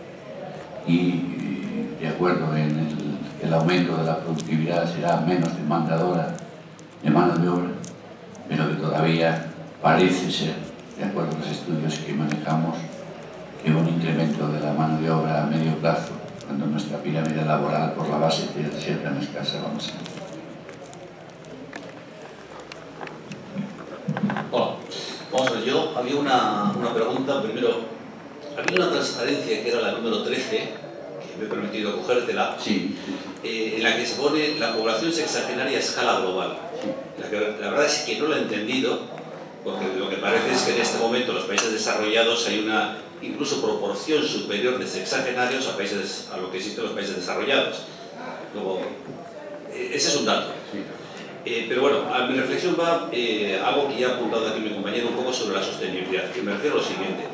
y de acuerdo en el aumento de la productividad será menos demandadora de mano de obra, pero que todavía parece ser, de acuerdo con los estudios que manejamos, que un incremento de la mano de obra a medio plazo, cuando nuestra pirámide laboral por la base de ser tan escasa, vamos a ver. Vamos a ver, había una pregunta, primero, había una transparencia que era la número 13, que me he permitido cogértela, sí. En la que se pone la población sexagenaria a escala global. La verdad es que no lo he entendido, porque lo que parece es que en este momento en los países desarrollados hay una incluso proporción superior de sexagenarios a lo que existen en los países desarrollados. Luego, ese es un dato. Pero bueno, a mi reflexión va algo que ya ha apuntado aquí mi compañero un poco sobre la sostenibilidad, que me refiero a lo siguiente.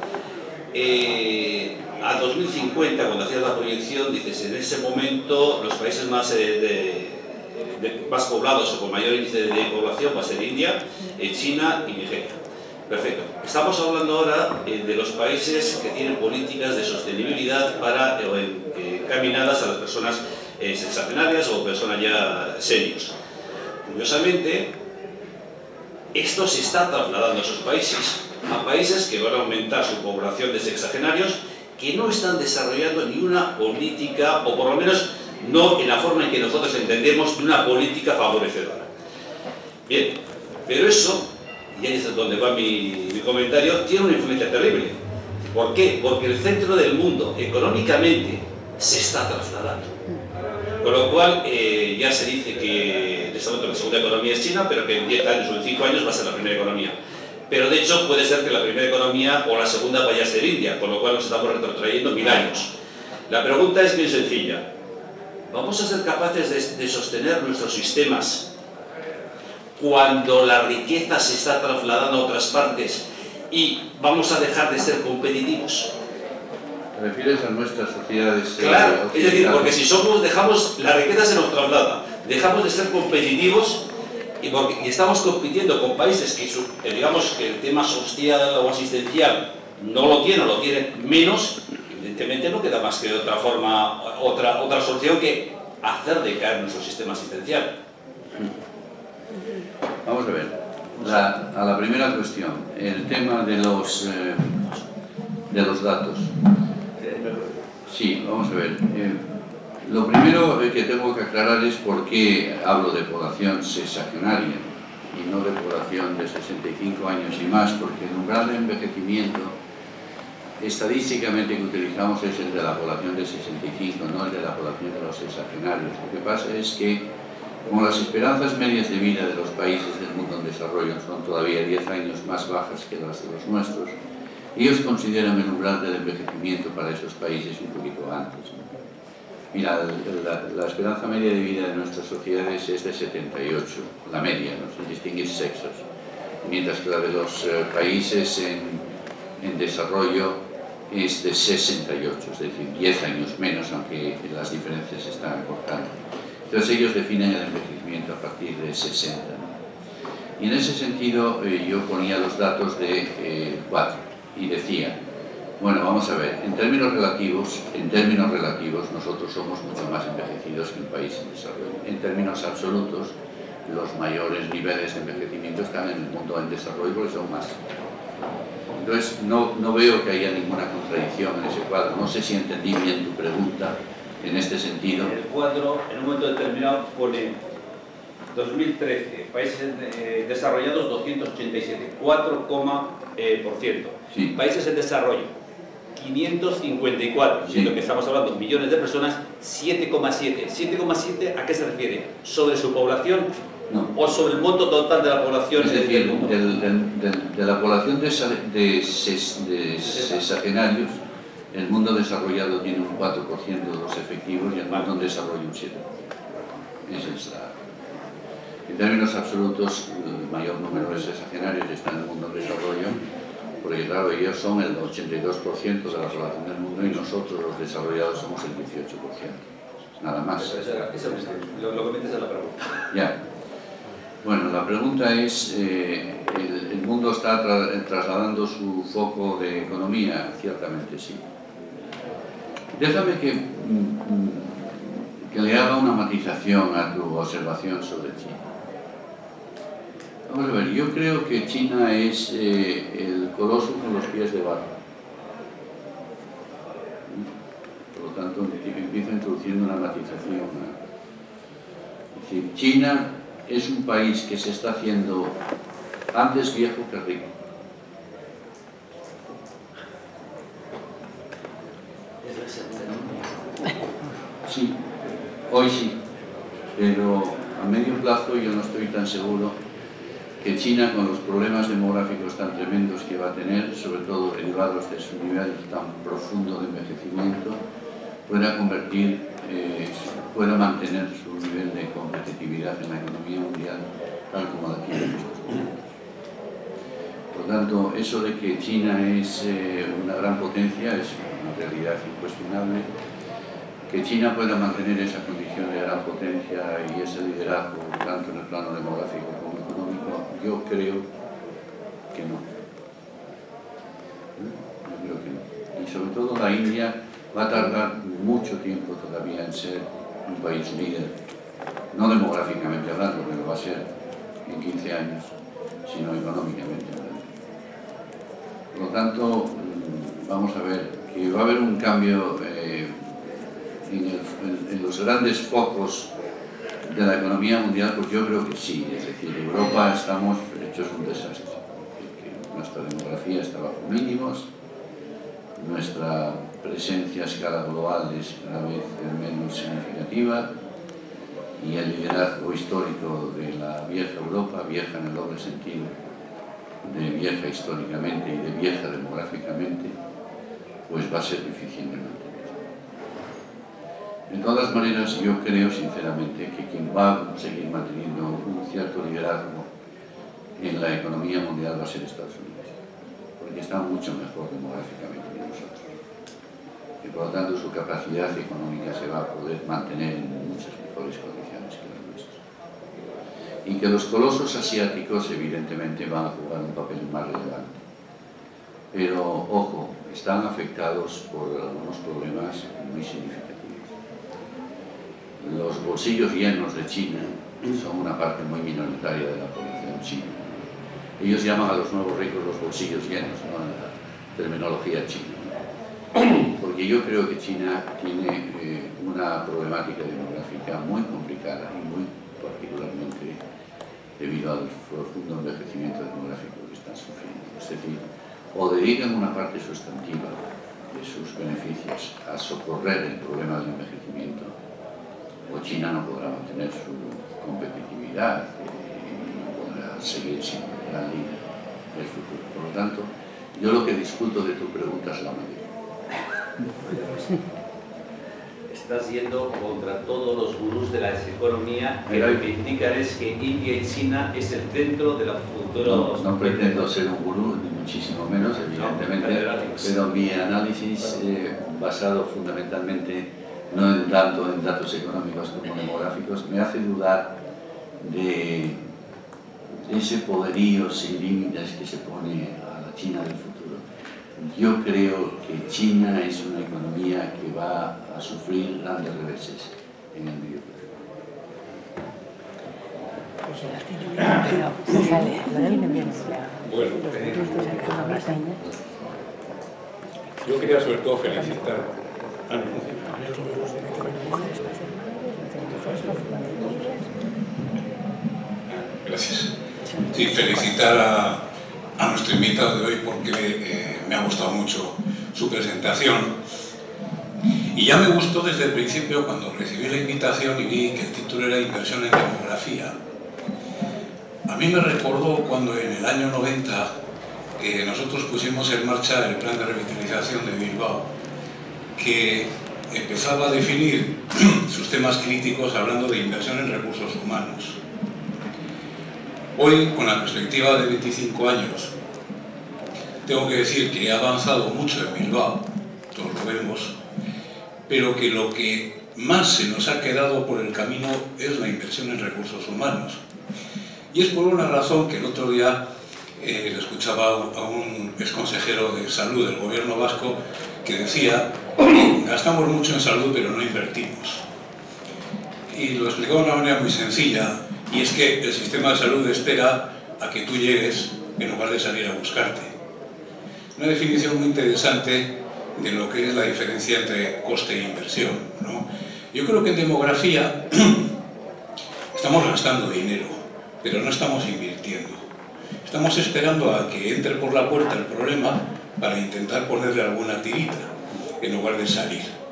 A 2050, cuando hacías la proyección, dices, en ese momento los países más, más poblados o con mayor índice de población va a ser India, China y Nigeria. Perfecto. Estamos hablando ahora de los países que tienen políticas de sostenibilidad encaminadas a las personas sexagenarias o personas ya seniors. Curiosamente, esto se está trasladando a esos países, a países que van a aumentar su población de sexagenarios, que no están desarrollando ni una política, o por lo menos no en la forma en que nosotros entendemos, de una política favorecedora. Bien, pero eso, y ahí es donde va mi comentario, tiene una influencia terrible. ¿Por qué? Porque el centro del mundo, económicamente, se está trasladando. Con lo cual, ya se dice que en este momento la segunda economía es China, pero que en 10 años o en 5 años va a ser la primera economía. Pero de hecho puede ser que la primera economía o la segunda vaya a ser India, con lo cual nos estamos retrotrayendo 1000 años. La pregunta es bien sencilla. ¿Vamos a ser capaces de sostener nuestros sistemas cuando la riqueza se está trasladando a otras partes y vamos a dejar de ser competitivos? ¿Te refieres a nuestras sociedades? Claro, es decir, porque si dejamos, la riqueza se nos traslada, dejamos de ser competitivos y estamos compitiendo con países que digamos que el tema social o asistencial no lo tienen, o lo tienen menos, evidentemente no queda más que otra forma, otra solución que hacer decaer nuestro sistema asistencial. Vamos a ver, a la primera cuestión, el tema de los datos. Sí, vamos a ver. Lo primero que tengo que aclarar es por qué hablo de población sexagenaria y no de población de 65 años y más, porque el umbral de envejecimiento estadísticamente que utilizamos es el de la población de 65, no el de la población de los sexagenarios. Lo que pasa es que, como las esperanzas medias de vida de los países del mundo en desarrollo son todavía 10 años más bajas que las de los nuestros, ellos consideran el umbral del envejecimiento para esos países un poquito antes, ¿no? Mira, la esperanza media de vida de nuestras sociedades es de 78, la media, ¿no? Sin distinguir sexos, mientras que la de los países en desarrollo es de 68, es decir, 10 años menos, aunque las diferencias se están acortando. Entonces ellos definen el envejecimiento a partir de 60, ¿no? Y en ese sentido yo ponía los datos de 4 y decía, bueno, vamos a ver, en términos relativos nosotros somos mucho más envejecidos que un país en desarrollo. En términos absolutos, los mayores niveles de envejecimiento están en el mundo en desarrollo porque son más. Entonces, no veo que haya ninguna contradicción en ese cuadro. No sé si entendí bien tu pregunta en este sentido. El cuadro, en un momento determinado, pone 2013, países desarrollados 287, 4%. Sí. Países en desarrollo 554, siendo que estamos hablando de millones de personas, 7,7. ¿7,7 a qué se refiere? ¿Sobre su población? No. ¿O sobre el monto total de la población? Es decir, del mundo? de la población de sexagenarios, el mundo desarrollado tiene un 4% de los efectivos y el mundo en desarrollo un 7%. Esa es la... En términos absolutos, el mayor número de sexagenarios está en el mundo en desarrollo, porque claro, ellos son el 82% de la población del mundo y nosotros, los desarrollados, somos el 18%. Nada más. Lo que metes en la pregunta. Ya. Bueno, la pregunta es, ¿el mundo está trasladando su foco de economía? Ciertamente sí. Déjame que le haga una matización a tu observación sobre China. Vamos a ver, yo creo que China es el coloso con los pies de barro. Por lo tanto, empiezo introduciendo una matización, ¿no? Es decir, China es un país que se está haciendo antes viejo que rico. Sí, hoy sí, pero a medio plazo yo no estoy tan seguro que China, con los problemas demográficos tan tremendos que va a tener, sobre todo derivados de su nivel tan profundo de envejecimiento, pueda mantener su nivel de competitividad en la economía mundial tal como la tiene en estos momentos. Por tanto, eso de que China es una gran potencia es una realidad incuestionable. Que China pueda mantener esa condición de gran potencia y ese liderazgo, tanto en el plano demográfico como económico, yo creo que no. Yo creo que no. Y sobre todo la India va a tardar mucho tiempo todavía en ser un país líder, no demográficamente hablando, pero va a ser en 15 años, sino económicamente hablando. Por lo tanto, vamos a ver que va a haber un cambio en los grandes focos de la economía mundial, pues yo creo que sí. Es decir, en Europa estamos hechos un desastre. Nuestra demografía está bajo mínimos, nuestra presencia a escala global es cada vez menos significativa y el liderazgo histórico de la vieja Europa, vieja en el doble sentido, de vieja históricamente y de vieja demográficamente, pues va a ser difícil de mantener. De todas maneras, yo creo sinceramente que quien va a seguir manteniendo un cierto liderazgo en la economía mundial va a ser Estados Unidos, porque está mucho mejor demográficamente que nosotros. Y por lo tanto su capacidad económica se va a poder mantener en muchas mejores condiciones que las nuestras. Y que los colosos asiáticos evidentemente van a jugar un papel más relevante. Pero, ojo, están afectados por algunos problemas muy significativos. Los bolsillos llenos de China son una parte muy minoritaria de la población china. Ellos llaman a los nuevos ricos los bolsillos llenos, ¿no?, en la terminología china. Porque yo creo que China tiene una problemática demográfica muy complicada y muy particularmente debido al profundo envejecimiento demográfico que están sufriendo. Es decir, o dedican una parte sustantiva de sus beneficios a socorrer el problema del envejecimiento, o China no podrá mantener su competitividad y podrá seguir siendo el gran líder del futuro. Por lo tanto, yo lo que discuto de tu pregunta es la mayoría. Estás yendo contra todos los gurús de la economía que lo que indican es que India y China es el centro de la futura... No pretendo ser un gurú, ni muchísimo menos, evidentemente, pero mi análisis basado fundamentalmente no tanto en datos económicos como demográficos, me hace dudar de ese poderío sin límites que se pone a la China del futuro. Yo creo que China es una economía que va a sufrir grandes reveses en el medio plazo. Bueno, yo quería sobre todo felicitar a mi Gracias. Sí, felicitar a nuestro invitado de hoy porque me ha gustado mucho su presentación. Y ya me gustó desde el principio cuando recibí la invitación y vi que el título era Inversión en Demografía. A mí me recordó cuando en el año 90 nosotros pusimos en marcha el plan de revitalización de Bilbao, que empezaba a definir sus temas críticos hablando de inversión en recursos humanos. Hoy, con la perspectiva de 25 años, tengo que decir que he avanzado mucho en Bilbao, todos lo vemos, pero que lo que más se nos ha quedado por el camino es la inversión en recursos humanos. Y es por una razón que el otro día le escuchaba a un exconsejero de salud del gobierno vasco que decía: gastamos mucho en salud pero no invertimos. Y lo explicó de una manera muy sencilla, y es que el sistema de salud espera a que tú llegues en lugar de salir a buscarte. Una definición muy interesante de lo que es la diferencia entre coste e inversión, ¿no? Yo creo que en demografía estamos gastando dinero, pero no estamos invirtiendo. Estamos esperando a que entre por la puerta el problema para intentar ponerle alguna tirita, en lugar de salir.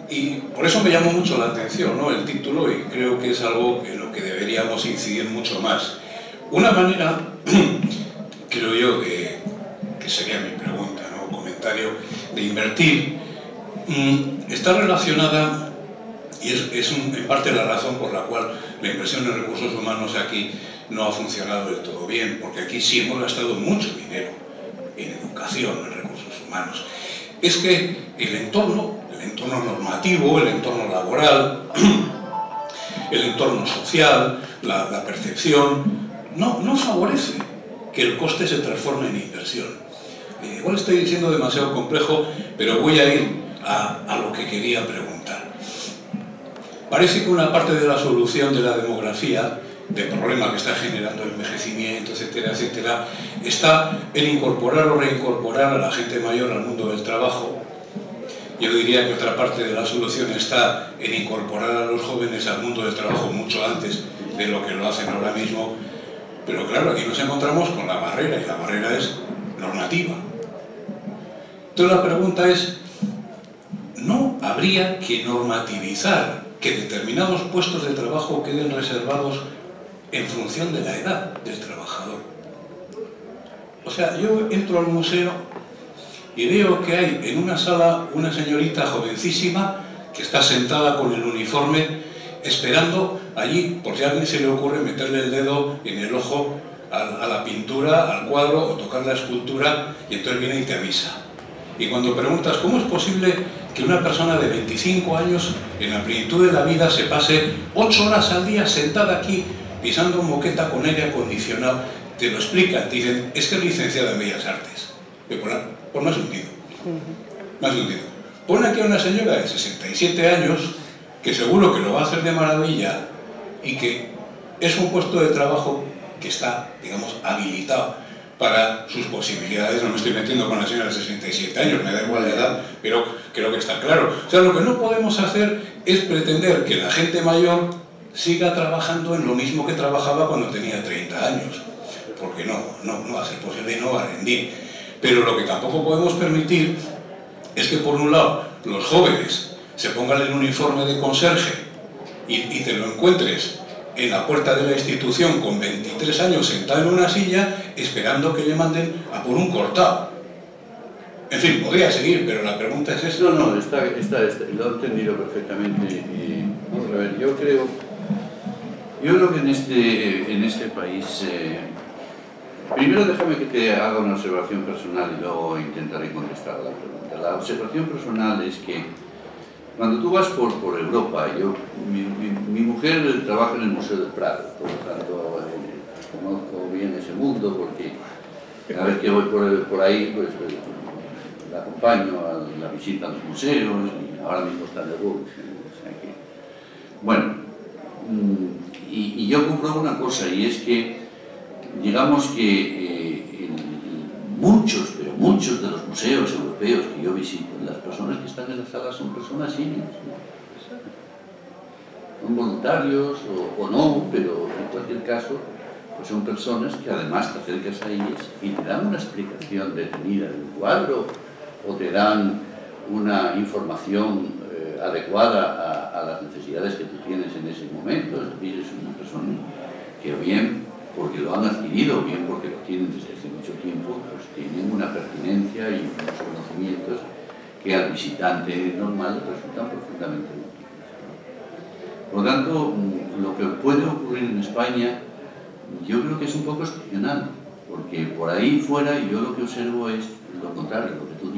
Y por eso me llamó mucho la atención, ¿no?, el título, y creo que es algo en lo que deberíamos incidir mucho más. Una manera, creo yo, que sería mi pregunta, ¿no?, comentario, de invertir, está relacionada, y es en parte la razón por la cual la inversión en recursos humanos aquí no ha funcionado del todo bien, porque aquí sí hemos gastado mucho dinero en educación, en recursos humanos. Es que el entorno normativo, el entorno laboral, el entorno social, la percepción, no favorece que el coste se transforme en inversión. Igual estoy diciendo demasiado complejo, pero voy a ir a lo que quería preguntar. Parece que una parte de la solución de la demografía, del problema que está generando el envejecimiento, etcétera, etcétera, está en incorporar o reincorporar a la gente mayor al mundo del trabajo. Yo diría que otra parte de la solución está en incorporar a los jóvenes al mundo del trabajo mucho antes de lo que lo hacen ahora mismo. Pero claro, aquí nos encontramos con la barrera, y la barrera es normativa. Entonces la pregunta es, ¿no habría que normativizar que determinados puestos de trabajo queden reservados en función de la edad del trabajador? O sea, yo entro al museo y veo que hay en una sala una señorita jovencísima que está sentada con el uniforme esperando allí, por si a alguien se le ocurre meterle el dedo en el ojo a la pintura, al cuadro, o tocar la escultura, y entonces viene y te avisa. Y cuando preguntas cómo es posible que una persona de 25 años en la plenitud de la vida se pase 8 horas al día sentada aquí pisando moqueta con aire acondicionado, te lo explican, te dicen, es que es licenciada en Bellas Artes. Pues no has hundido. No has hundido. Pon aquí a una señora de 67 años que seguro que lo va a hacer de maravilla y que es un puesto de trabajo que está, digamos, habilitado para sus posibilidades. No me estoy metiendo con la señora de 67 años, me da igual la edad, pero creo que está claro. O sea, lo que no podemos hacer es pretender que la gente mayor siga trabajando en lo mismo que trabajaba cuando tenía 30 años, porque no va a ser posible y no va a rendir. Pero lo que tampoco podemos permitir es que, por un lado, los jóvenes se pongan el uniforme de conserje y te lo encuentres en la puerta de la institución con 23 años sentado en una silla esperando que le manden a por un cortado. En fin, podría seguir, pero la pregunta es esta. No, lo he entendido perfectamente. Vamos a ver, yo creo que en este país... primero déjame que te haga una observación personal y luego intentaré contestar a la pregunta. La observación personal es que cuando tú vas por Europa, mi mujer trabaja en el Museo del Prado, por lo tanto conozco bien ese mundo, porque cada vez que voy por ahí, pues la acompaño a la visita a los museos, y ahora mismo está en el Louvre. O sea que, bueno, y yo compruebo una cosa, y es que digamos que muchos de los museos europeos que yo visito, las personas que están en la sala son personas seniors, son voluntarios o no, pero en cualquier caso pues son personas que además te acercas a ellas y te dan una explicación detenida del cuadro o te dan una información adecuada a las necesidades que tú tienes en ese momento. Es decir, es una persona que bien porque lo han adquirido, bien porque lo tienen desde hace mucho tiempo, pues tienen una pertinencia y unos conocimientos que al visitante normal resultan profundamente útiles. Por lo tanto, lo que puede ocurrir en España, yo creo que es un poco excepcional, porque por ahí fuera yo lo que observo es lo contrario, lo que tú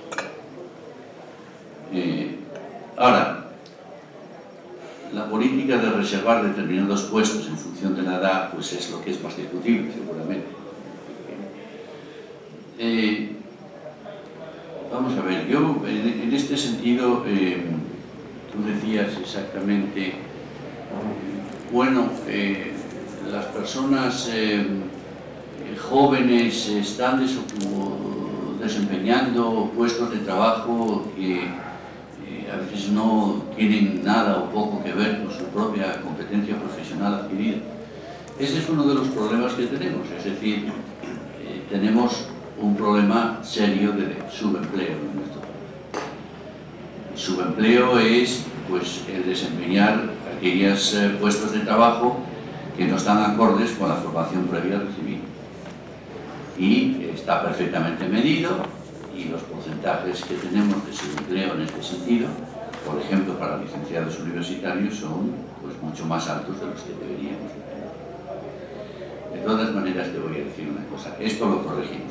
dices. Ahora, la política de reservar determinados puestos en función de la edad, pues es lo que es más discutible, seguramente. Vamos a ver, yo en este sentido, tú decías exactamente, bueno, las personas jóvenes están desempeñando puestos de trabajo que a veces no tienen nada o poco que ver con su propia competencia profesional adquirida. Ese es uno de los problemas que tenemos, es decir, tenemos un problema serio de subempleo en nuestro país. Subempleo es pues, el desempeñar aquellos puestos de trabajo que no están acordes con la formación previa recibida. Y está perfectamente medido, y los porcentajes que tenemos de subempleo en este sentido, por ejemplo, para licenciados universitarios, son pues, mucho más altos de los que deberíamos tener. De todas maneras, te voy a decir una cosa. Esto lo corregimos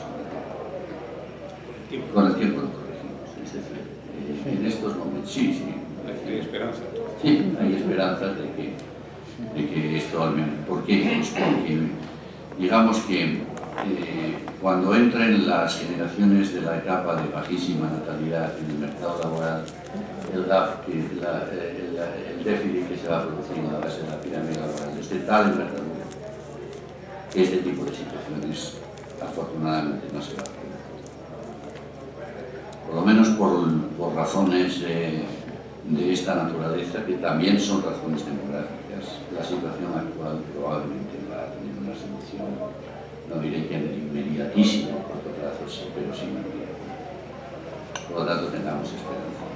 con el tiempo lo corregimos. Es decir, en estos momentos, sí. Hay esperanza. Sí, hay esperanzas de que esto al menos. ¿Por qué? Pues porque, digamos que cuando entren las generaciones de la etapa de bajísima natalidad en el mercado laboral, el gap, el déficit que se va a producir en la base de la pirámide laboral es de tal envergadura que este tipo de situaciones afortunadamente no se va a producir. Por lo menos por razones de esta naturaleza, que también son razones demográficas. La situación actual probablemente va a tener una solución, no diré que en el inmediatísimo corto plazo, sí, pero sí inmediato. Por lo tanto, tengamos esperanza.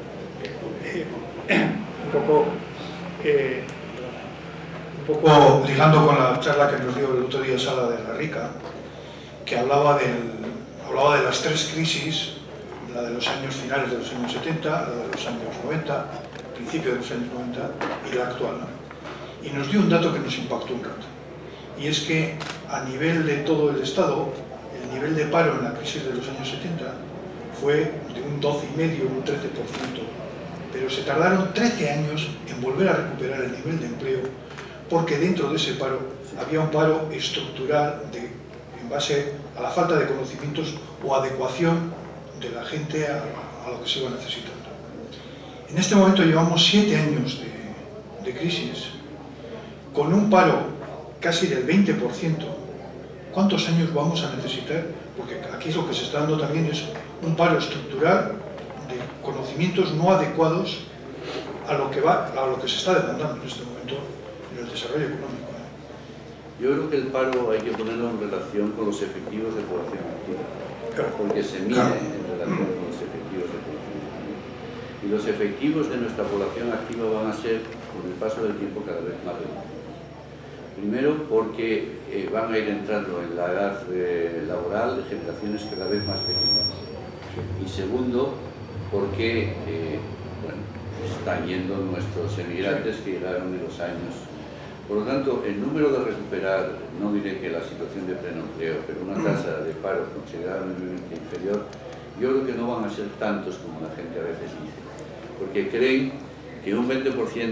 Un poco ligando con la charla que nos dio el otro día Sala de la Rica, que hablaba de las tres crisis, la de los años finales de los años 70, la de los años 90, principio de los años 90 y la actual, ¿no? Y nos dio un dato que nos impactó un rato, y es que a nivel de todo el Estado, el nivel de paro en la crisis de los años 70 fue de un 12,5, un 13%, pero se tardaron 13 años en volver a recuperar el nivel de empleo, porque dentro de ese paro había un paro estructural en base a la falta de conocimientos o adecuación de la gente a lo que se iba necesitando. En este momento llevamos 7 años de crisis, con un paro casi del 20%. ¿Cuántos años vamos a necesitar? Porque aquí lo que se está dando también es un paro estructural de conocimientos no adecuados a lo que se está demandando en este momento en el desarrollo económico. Yo creo que el paro hay que ponerlo en relación con los efectivos de población activa, porque se mide en relación con los efectivos de población activa. Y los efectivos de nuestra población activa van a ser, con el paso del tiempo, cada vez más reducidos. Primero, porque van a ir entrando en la edad laboral de generaciones cada vez más pequeñas. Y segundo, porque están yendo nuestros emigrantes que llegaron en los años. Por lo tanto, el número de recuperar, no diré que la situación de pleno empleo, pero una tasa de paro considerablemente inferior, yo creo que no van a ser tantos como la gente a veces dice, porque creen que un 20%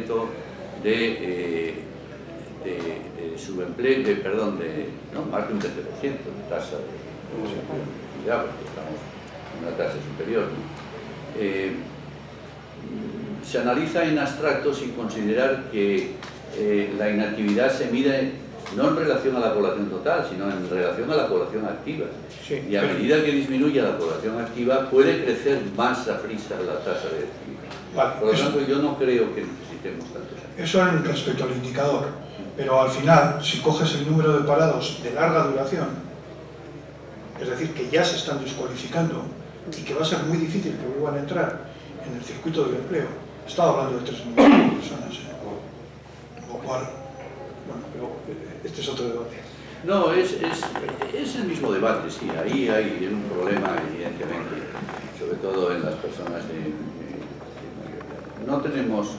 de subempleo, más de un 20% de tasa de productividad, porque estamos en una tasa superior, ¿no? Se analiza en abstracto sin considerar que la inactividad se mide no en relación a la población total, sino en relación a la población activa. Sí, y a medida que disminuye la población activa, puede crecer más a prisa la tasa de actividad. Vale, por lo tanto, yo no creo que necesitemos tantos años. Eso en respecto al indicador. Pero al final, si coges el número de parados de larga duración, es decir, que ya se están descualificando y que va a ser muy difícil que vuelvan a entrar en el circuito del empleo, estaba hablando de 3 millones de personas. Lo cual, bueno, pero este es otro debate. No, es el mismo debate, sí. Ahí hay un problema, evidentemente, sobre todo en las personas de mayoría. No tenemos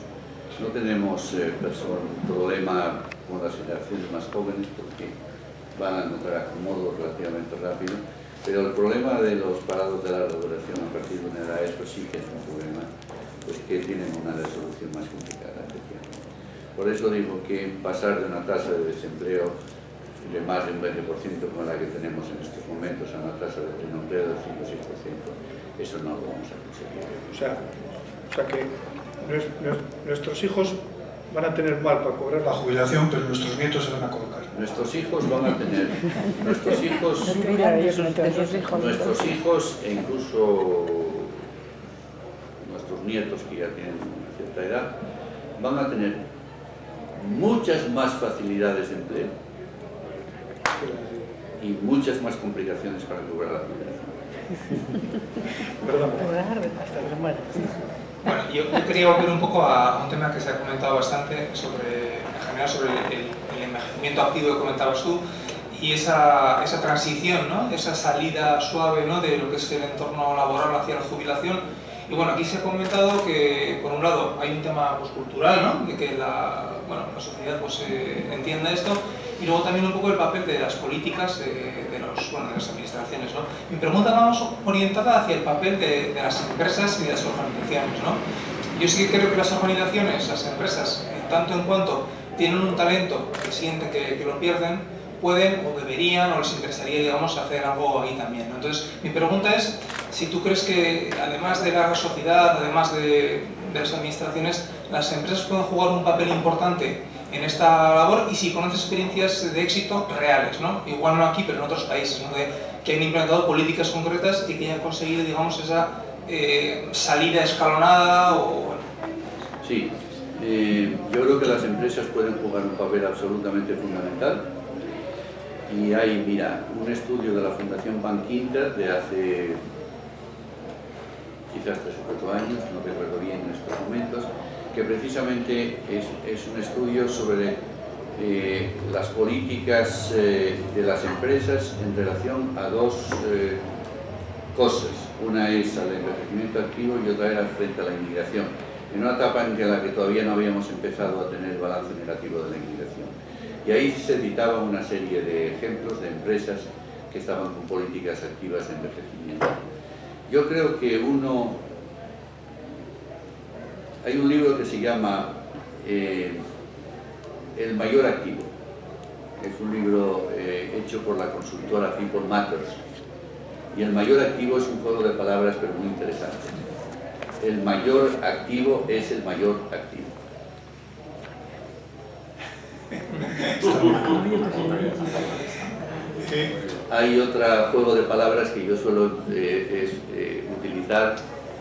problema con las generaciones más jóvenes porque van a encontrar acomodo relativamente rápido, pero el problema de los parados de larga duración a partir de una edad, eso sí que es un problema, pues que tienen una resolución más complicada, efectivamente. Por eso digo que pasar de una tasa de desempleo de más de un 20% como la que tenemos en estos momentos a una tasa de pleno empleo del 5 o 6%, eso no lo vamos a conseguir. O sea que nuestros hijos van a tener mal para cobrar la jubilación, pero nuestros nietos se van a colocar. Nuestros hijos van a tener, nuestros hijos e incluso nuestros nietos que ya tienen una cierta edad, van a tener muchas más facilidades de empleo y muchas más complicaciones para cobrar la jubilación. Perdón. Hasta que se muera. Bueno, Yo quería volver un poco a un tema que se ha comentado bastante, en general sobre el envejecimiento activo que comentabas tú, y esa transición, ¿no? Esa salida suave, ¿no? De lo que es el entorno laboral hacia la jubilación. Y bueno, aquí se ha comentado que, por un lado, hay un tema pues, cultural, ¿no? De que la sociedad pues, entienda esto, y luego también un poco el papel de las políticas de las administraciones, ¿no? Mi pregunta va más orientada hacia el papel de las empresas y de las organizaciones, ¿no? Yo sí que creo que las organizaciones, las empresas, tanto en cuanto tienen un talento que sienten que lo pierden, pueden o deberían o les interesaría, digamos, hacer algo ahí también, ¿no? Entonces, mi pregunta es si tú crees que, además de la sociedad, además de las administraciones, las empresas pueden jugar un papel importante en esta labor y si conoces experiencias de éxito reales, ¿no? Igual no aquí, pero en otros países, ¿no? Que han implementado políticas concretas y que hayan conseguido, digamos, esa salida escalonada o... Bueno. Sí, yo creo que las empresas pueden jugar un papel absolutamente fundamental. Y hay, mira, un estudio de la Fundación Bankinter de hace quizás 3 o 4 años, no recuerdo bien en estos momentos, que precisamente es un estudio sobre las políticas de las empresas en relación a 2 cosas. Una es al envejecimiento activo y otra era frente a la inmigración, en una etapa en la que todavía no habíamos empezado a tener balance negativo de la inmigración. Y ahí se citaba una serie de ejemplos de empresas que estaban con políticas activas de envejecimiento. Yo creo que hay un libro que se llama El mayor activo. Es un libro hecho por la consultora People Matters. Y el mayor activo es un juego de palabras, pero muy interesante. El mayor activo es el mayor activo. Hay otro juego de palabras que yo suelo utilizar,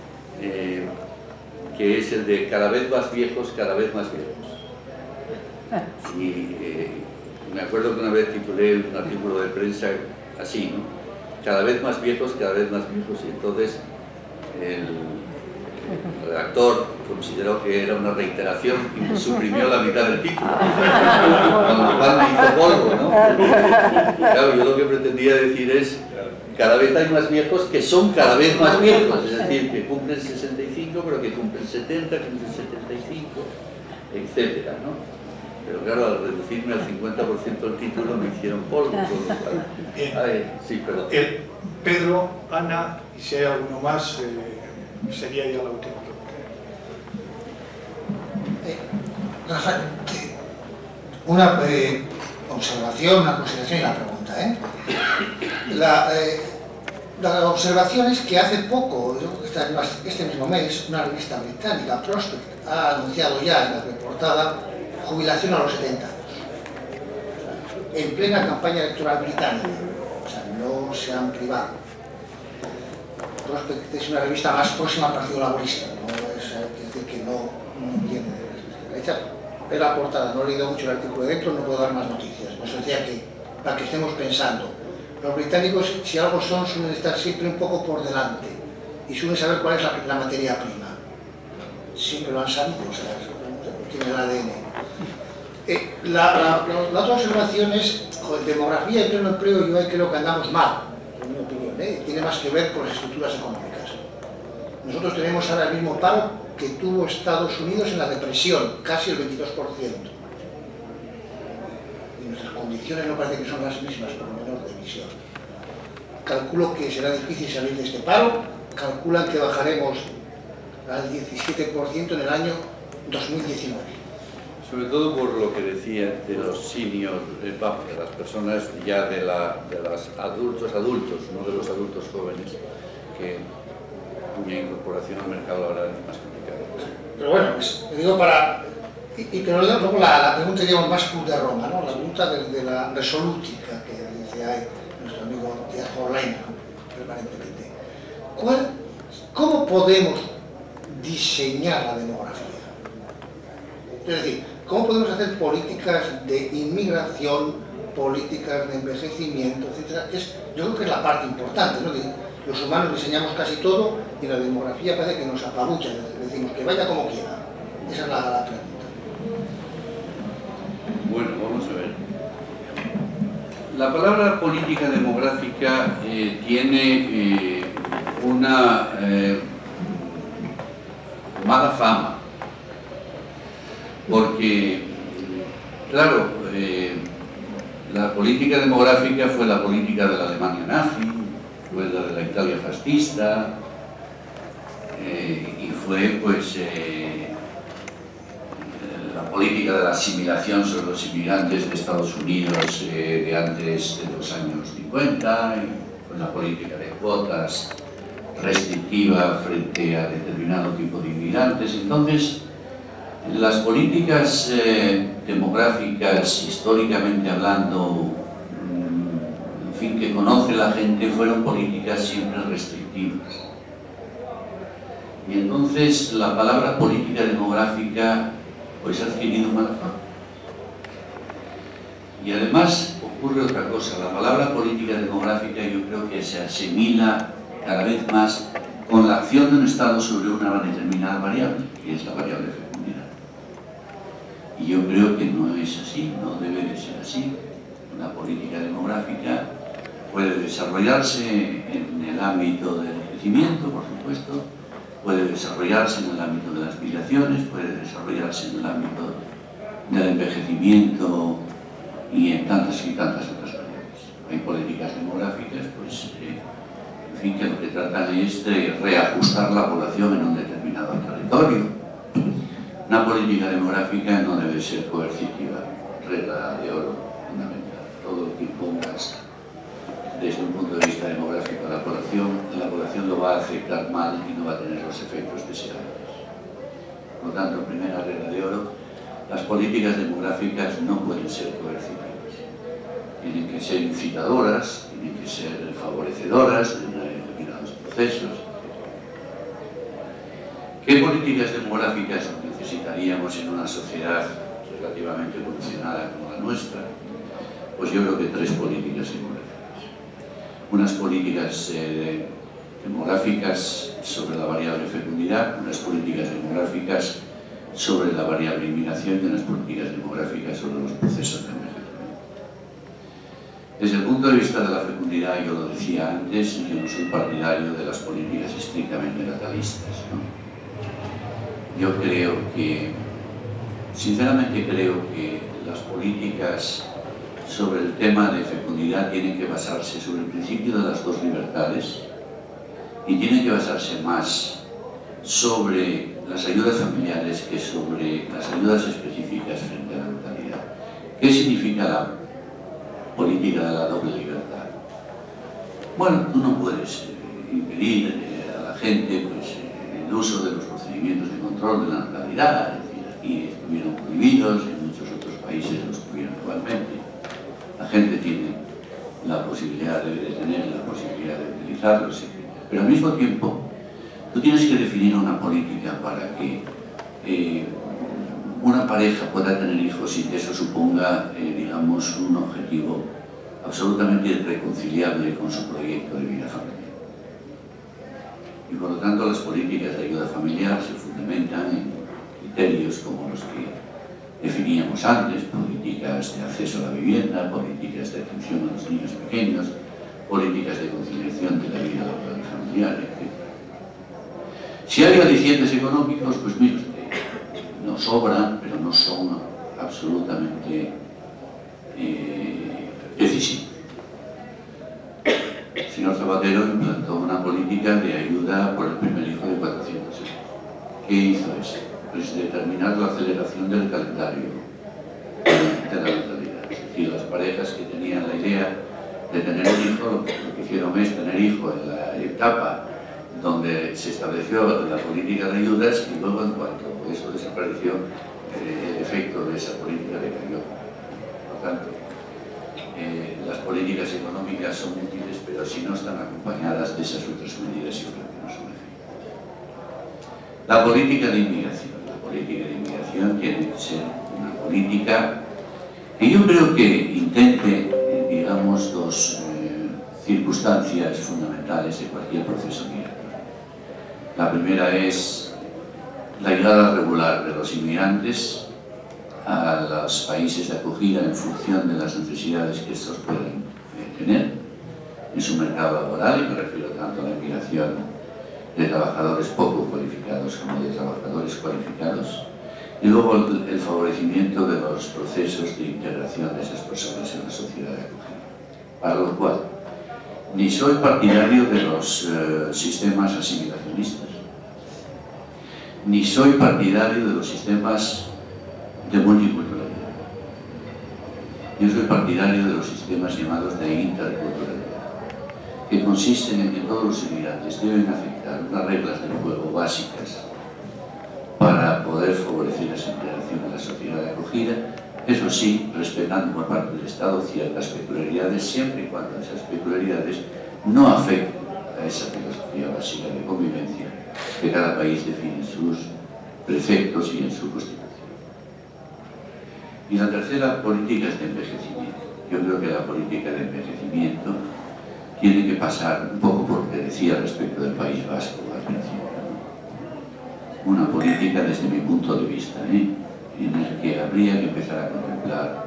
que es el de cada vez más viejos, cada vez más viejos. Y me acuerdo que una vez titulé un artículo de prensa así, ¿no? Cada vez más viejos, cada vez más viejos, y entonces el redactor consideró que era una reiteración y suprimió la mitad del título, con lo cual me hizo polvo, ¿no? Claro, yo lo que pretendía decir es cada vez hay más viejos que son cada vez más viejos, es decir, que cumplen 65, pero que cumplen 70, cumplen 75, etcétera, ¿no? Pero claro, al reducirme al 50% del título me hicieron polvo. Bien. Ay, sí, perdón. Pedro, Ana, y si hay alguno más, sería ya la última pregunta. Rafael, una observación, una consideración y una pregunta. La observación es que hace poco, este mismo mes, una revista británica, Prospect, ha anunciado ya en la portada jubilación a los 70 años, en plena campaña electoral británica, o sea, no se han privado. Prospect es una revista más próxima al Partido Laborista, no es decir que no viene de la derecha. Es la portada, no he leído mucho el artículo de dentro, no puedo dar más noticias. Por eso decía que, para que estemos pensando, los británicos, si algo son, suelen estar siempre un poco por delante y suelen saber cuál es la materia prima. Siempre lo han sabido, o sea, tiene el ADN. La otra observación es, joder, demografía y pleno empleo, yo ahí creo que andamos mal, en mi opinión, tiene más que ver con las estructuras económicas. Nosotros tenemos ahora el mismo paro que tuvo Estados Unidos en la depresión, casi el 22%. Y nuestras condiciones no parece que son las mismas, por lo menos de visión. Calculo que será difícil salir de este paro, calculan que bajaremos al 17% en el año 2019. Sobre todo por lo que decía de los senior, de las personas ya de los adultos, no de los adultos jóvenes, que cuya incorporación al mercado laboral es más complicada. Pero bueno, pues, te digo para... pero luego la pregunta, digamos, más club de Roma, ¿no? La pregunta de la resolútica que dice ahí nuestro amigo Diego Orleina, ¿no? Permanentemente. ¿Cómo podemos diseñar la demografía? Es decir, ¿cómo podemos hacer políticas de inmigración, políticas de envejecimiento, etcétera? Yo creo que es la parte importante, ¿no? Los humanos diseñamos casi todo y la demografía parece que nos apabucha, decimos que vaya como quiera. Esa es la pregunta. Bueno, vamos a ver. La palabra política demográfica tiene una mala fama, porque, claro, la política demográfica fue la política de la Alemania nazi, fue la de la Italia fascista, y fue pues la política de la asimilación sobre los inmigrantes de Estados Unidos de antes de los años 50, y fue la política de cuotas restrictiva frente a determinado tipo de inmigrantes. Entonces, las políticas demográficas, históricamente hablando, en fin, que conoce la gente, fueron políticas siempre restrictivas. Y entonces la palabra política demográfica pues ha adquirido mala fama. Y además ocurre otra cosa, la palabra política demográfica yo creo que se asimila cada vez más con la acción de un Estado sobre una determinada variable, que es la variable fecundidad. Y yo creo que no es así, no debe de ser así. Una política demográfica puede desarrollarse en el ámbito del crecimiento, por supuesto, puede desarrollarse en el ámbito de las migraciones, puede desarrollarse en el ámbito del envejecimiento y en tantas otras variables. Hay políticas demográficas, pues, en fin, que lo que tratan es de reajustar la población en un determinado territorio. Una política demográfica no debe ser coercitiva, regla de oro fundamental. Todo lo que impongas desde un punto de vista demográfico a la población lo va a afectar mal y no va a tener los efectos deseables. Por lo tanto, primera regla de oro, las políticas demográficas no pueden ser coercitivas. Tienen que ser incitadoras, tienen que ser favorecedoras de determinados procesos. ¿Qué políticas demográficas necesitaríamos en una sociedad relativamente evolucionada como la nuestra? Pues yo creo que tres políticas demográficas. Unas políticas demográficas sobre la variable fecundidad, unas políticas demográficas sobre la variable inmigración y unas políticas demográficas sobre los procesos de envejecimiento. Desde el punto de vista de la fecundidad, yo lo decía antes, yo no soy partidario de las políticas estrictamente natalistas, ¿no? Yo creo que, sinceramente creo que las políticas sobre el tema de fecundidad tienen que basarse sobre el principio de las dos libertades y tienen que basarse más sobre las ayudas familiares que sobre las ayudas específicas frente a la natalidad. ¿Qué significa la política de la doble libertad? Bueno, tú no puedes impedir a la gente pues, el uso de los procedimientos de control de la natalidad, es decir, aquí estuvieron prohibidos, en muchos otros países los tuvieron igualmente. La gente tiene la posibilidad de tener la posibilidad de utilizarlos, etc. Pero al mismo tiempo, tú tienes que definir una política para que una pareja pueda tener hijos sin que eso suponga, digamos, un objetivo absolutamente irreconciliable con su proyecto de vida familiar. Y por lo tanto, las políticas de ayuda familiar se fundamentan en criterios como los que definíamos antes, políticas de acceso a la vivienda, políticas de atención a los niños pequeños, políticas de conciliación de la vida laboral y familiar, etc. Si hay alicientes económicos, pues mire usted, no sobran, pero no son absolutamente decisivos. El señor Zapatero implantó una política de ayuda por el primer hijo de 400 euros. ¿Qué hizo eso? Pues determinar la aceleración del calendario de la natalidad. Es decir, las parejas que tenían la idea de tener un hijo, lo que hicieron es tener hijo en la etapa donde se estableció la política de ayudas y luego en cuanto eso desapareció, el efecto de esa política decayó. Por tanto, las políticas económicas son útiles, pero si no están acompañadas de esas otras medidas, yo creo que no son efectivas. La política de inmigración. La política de inmigración tiene que ser una política que yo creo que intente, digamos, dos circunstancias fundamentales de cualquier proceso migratorio. La primera es la llegada regular de los inmigrantes a los países de acogida en función de las necesidades que estos pueden tener en su mercado laboral, y me refiero tanto a la inmigración de trabajadores poco cualificados como de trabajadores cualificados, y luego el favorecimiento de los procesos de integración de esas personas en la sociedad de acogida. Para lo cual, ni soy partidario de los sistemas asimilacionistas, ni soy partidario de los sistemas de multiculturalidad. Yo soy partidario de los sistemas llamados de interculturalidad, que consisten en que todos los inmigrantes deben aceptar unas reglas del juego básicas para poder favorecer esa integración en la sociedad de acogida, eso sí, respetando por parte del Estado ciertas peculiaridades, siempre y cuando esas peculiaridades no afecten a esa filosofía básica de convivencia que cada país define en sus preceptos y en su constitución. Y la tercera política es de envejecimiento. Yo creo que la política de envejecimiento tiene que pasar un poco por lo que decía respecto del País Vasco al principio. Una política, desde mi punto de vista, en el que habría que empezar a contemplar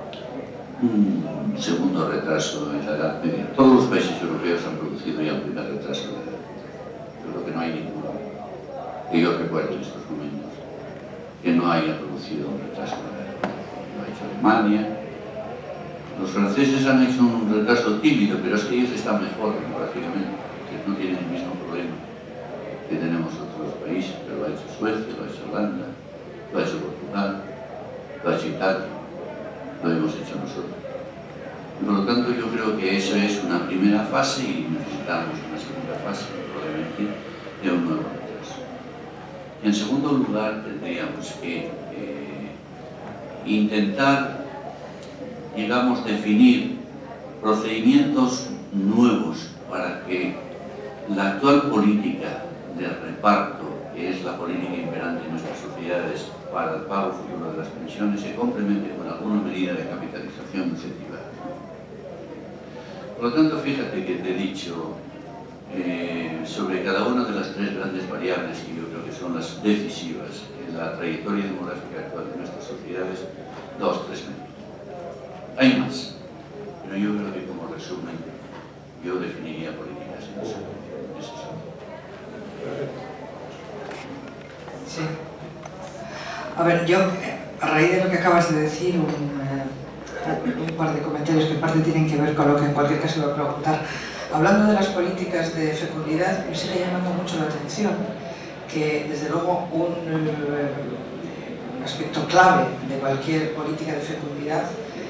un segundo retraso en la edad media. Todos los países europeos han producido ya un primer retraso de la edad media. Yo creo que no hay ninguno que yo recuerde en estos momentos que no haya producido un retraso de la edad media. Lo ha hecho Alemania. Los franceses han hecho un retraso tímido, pero es que ellos están mejor demográficamente, que no tienen el mismo problema que tenemos otros países, pero lo ha hecho Suecia, lo ha hecho Holanda, lo ha hecho Portugal, lo ha hecho Italia, lo hemos hecho nosotros. Y por lo tanto yo creo que eso es una primera fase y necesitamos una segunda fase, probablemente, de un nuevo retraso. Y en segundo lugar tendríamos que intentar, digamos, definir procedimientos nuevos para que la actual política de reparto, que es la política imperante en nuestras sociedades para el pago futuro de las pensiones, se complemente con alguna medida de capitalización incentivada. Por lo tanto, fíjate que te he dicho sobre cada una de las tres grandes variables que yo creo que son las decisivas en la trayectoria demográfica actual de nuestras sociedades, 2, 3 minutos. Hay más, pero yo creo que como resumen yo definiría políticas en ese sentido. Sí. A ver, yo, a raíz de lo que acabas de decir, un par de comentarios que en parte tienen que ver con lo que en cualquier caso iba a preguntar. Hablando de las políticas de fecundidad, me sigue llamando mucho la atención que, desde luego, un aspecto clave de cualquier política de fecundidad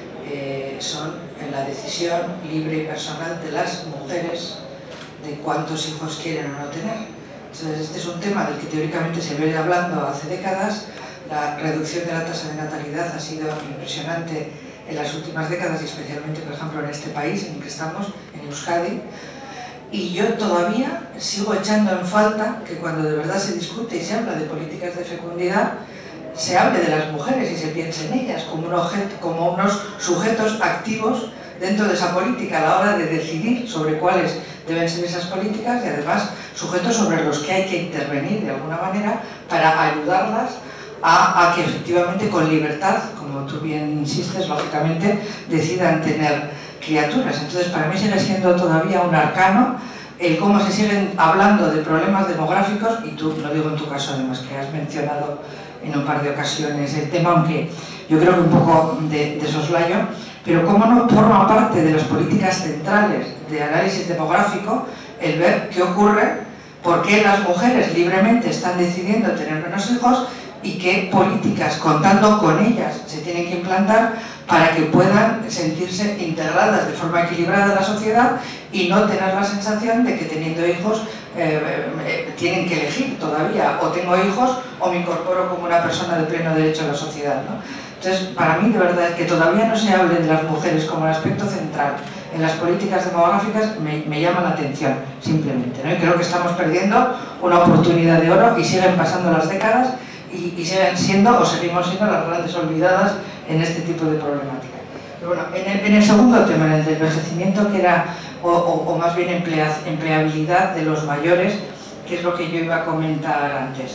son en la decisión libre y personal de las mujeres de cuántos hijos quieren o no tener. Entonces, este es un tema del que teóricamente se viene hablando hace décadas. La reducción de la tasa de natalidad ha sido impresionante en las últimas décadas y especialmente, por ejemplo, en este país en el que estamos, en Euskadi. Y yo todavía sigo echando en falta que cuando de verdad se discute y se habla de políticas de fecundidad, se hable de las mujeres y se piense en ellas como unos sujetos activos dentro de esa política a la hora de decidir sobre cuáles deben ser esas políticas y además sujetos sobre los que hay que intervenir de alguna manera para ayudarlas a que efectivamente con libertad, como tú bien insistes, lógicamente, decidan tener criaturas. Entonces, para mí sigue siendo todavía un arcano el cómo se siguen hablando de problemas demográficos, y tú, lo digo en tu caso además, que has mencionado en un par de ocasiones el tema, aunque yo creo que un poco de soslayo, pero cómo no forma parte de las políticas centrales de análisis demográfico el ver qué ocurre, por qué las mujeres libremente están decidiendo tener menos hijos y qué políticas, contando con ellas, se tienen que implantar para que puedan sentirse integradas de forma equilibrada en la sociedad y no tener la sensación de que teniendo hijos tienen que elegir todavía, o tengo hijos o me incorporo como una persona de pleno derecho a la sociedad, ¿no? Entonces, para mí, de verdad, que todavía no se hable de las mujeres como el aspecto central en las políticas demográficas me llama la atención, simplemente, ¿no? Y creo que estamos perdiendo una oportunidad de oro y siguen pasando las décadas y siguen siendo, o seguimos siendo, las grandes olvidadas en este tipo de problemática. Pero bueno, en el segundo tema, en el del envejecimiento, que era o más bien empleabilidad de los mayores, que es lo que yo iba a comentar antes.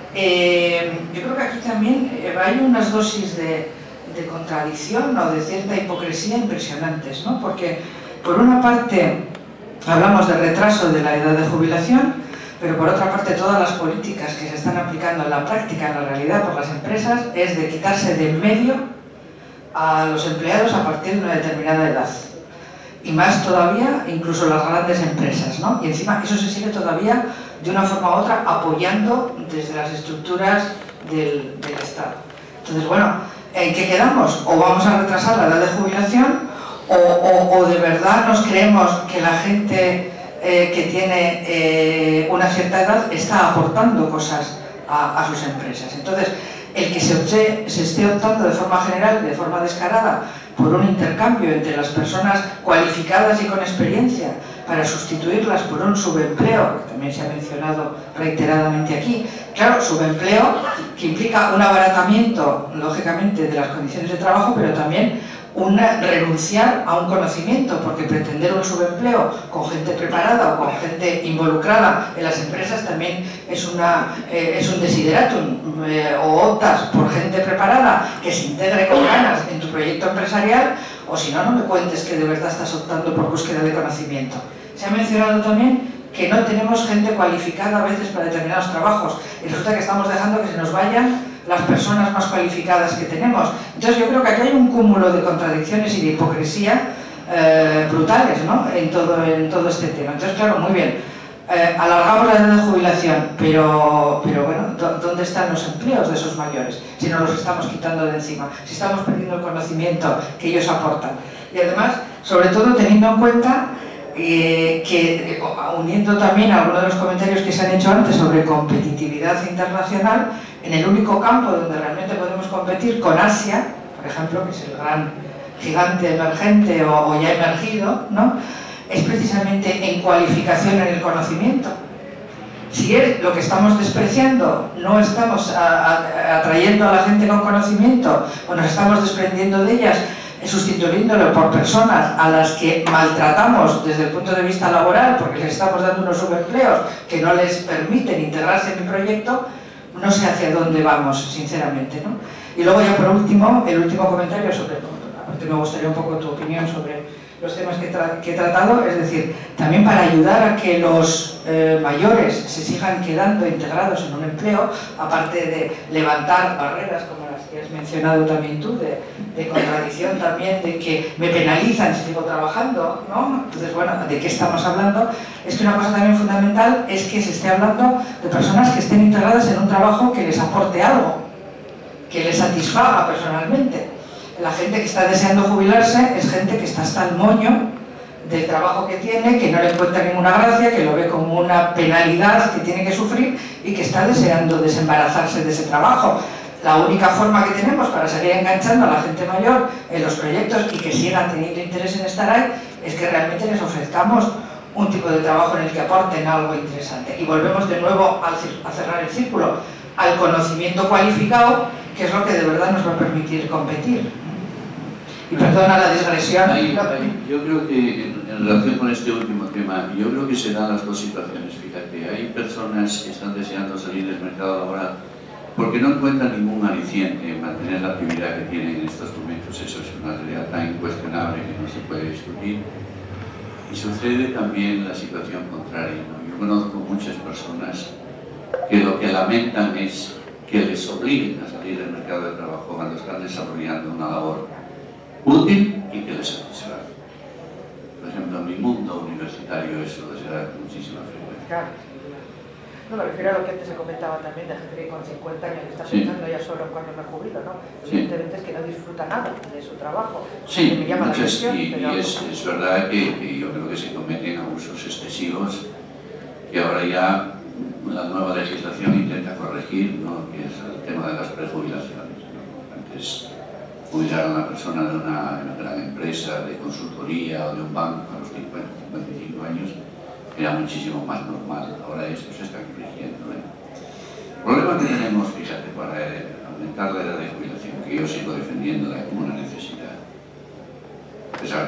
Yo creo que aquí también hay unas dosis de contradicción o de cierta hipocresía impresionantes, ¿no? Porque por una parte hablamos del retraso de la edad de jubilación, pero por otra parte todas las políticas que se están aplicando en la práctica, en la realidad, por las empresas, es de quitarse de en medio a los empleados a partir de una determinada edad. Y más todavía, incluso las grandes empresas, ¿no? Y encima eso se sigue todavía, de una forma u otra, apoyando desde las estructuras del Estado. Entonces, bueno, ¿en qué quedamos? O vamos a retrasar la edad de jubilación, o de verdad nos creemos que la gente que tiene una cierta edad está aportando cosas a sus empresas. Entonces, el que se esté optando de forma general, de forma descarada, por un intercambio entre las personas cualificadas y con experiencia para sustituirlas por un subempleo, que también se ha mencionado reiteradamente aquí. Claro, subempleo que implica un abaratamiento, lógicamente, de las condiciones de trabajo, pero también renunciar a un conocimiento, porque pretender un subempleo con gente preparada o con gente involucrada en las empresas también es un desideratum. O optas por gente preparada que se integre con ganas en tu proyecto empresarial, o si no, no me cuentes que de verdad estás optando por búsqueda de conocimiento. Se ha mencionado también que no tenemos gente cualificada a veces para determinados trabajos, y resulta que estamos dejando que se nos vayan las personas más cualificadas que tenemos. Entonces yo creo que aquí hay un cúmulo de contradicciones y de hipocresía brutales, ¿no? en todo este tema. Entonces, claro, muy bien, alargamos la edad de jubilación, pero bueno, ¿dónde están los empleos de esos mayores? Si no los estamos quitando de encima, si estamos perdiendo el conocimiento que ellos aportan. Y además, sobre todo teniendo en cuenta que, uniendo también algunos de los comentarios que se han hecho antes sobre competitividad internacional, en el único campo donde realmente podemos competir con Asia, por ejemplo, que es el gran gigante emergente o ya emergido, ¿no? Es precisamente en cualificación en el conocimiento. Si es lo que estamos despreciando, no estamos atrayendo a la gente con conocimiento, o nos estamos desprendiendo de ellas, sustituyéndolo por personas a las que maltratamos desde el punto de vista laboral, porque les estamos dando unos subempleos que no les permiten integrarse en mi proyecto, no sé hacia dónde vamos, sinceramente, ¿no? Y luego ya por último, el último comentario sobre, aparte me gustaría un poco tu opinión sobre los temas que he tratado, es decir, también para ayudar a que los mayores se sigan quedando integrados en un empleo, aparte de levantar barreras como las que has mencionado también tú, de contradicción también, de que me penalizan si sigo trabajando, ¿no? Entonces, bueno, ¿de qué estamos hablando? Es que una cosa también fundamental es que se esté hablando de personas que estén integradas en un trabajo que les aporte algo, que les satisfaga personalmente. La gente que está deseando jubilarse es gente que está hasta el moño del trabajo que tiene, que no le encuentra ninguna gracia, que lo ve como una penalidad que tiene que sufrir y que está deseando desembarazarse de ese trabajo. La única forma que tenemos para seguir enganchando a la gente mayor en los proyectos y que sigan teniendo interés en estar ahí es que realmente les ofrezcamos un tipo de trabajo en el que aporten algo interesante. Y volvemos de nuevo a cerrar el círculo, al conocimiento cualificado, que es lo que de verdad nos va a permitir competir. Y perdona la digresión. Yo creo que en relación con este último tema, yo creo que se dan las dos situaciones. Fíjate, hay personas que están deseando salir del mercado laboral porque no encuentran ningún aliciente en mantener la actividad que tienen en estos momentos. Eso es una realidad tan incuestionable que no se puede discutir. Y sucede también la situación contraria, ¿no? Yo conozco muchas personas que lo que lamentan es que les obliguen a salir del mercado de trabajo cuando están desarrollando una labor útil y que les satisfaga. Por ejemplo, en mi mundo universitario eso se da con muchísima frecuencia. Claro. No, me refiero a lo que antes se comentaba también de gente que con 50 años está pensando ya solo en cuando me jubilo, ¿no? Evidentemente es que no disfruta nada de su trabajo. Sí, me llama la atención, y es verdad que yo creo que se cometen abusos excesivos que ahora ya la nueva legislación intenta corregir, ¿no? Que es el tema de las prejubilaciones, ¿no? Antes jubilar a una persona de una gran empresa de consultoría o de un banco a los 50, 55 años era muchísimo más normal. Ahora eso se está corrigiendo, ¿eh? El problema que tenemos, fíjate, para aumentar la edad de jubilación, que yo sigo defendiéndola como una necesidad, a pesar de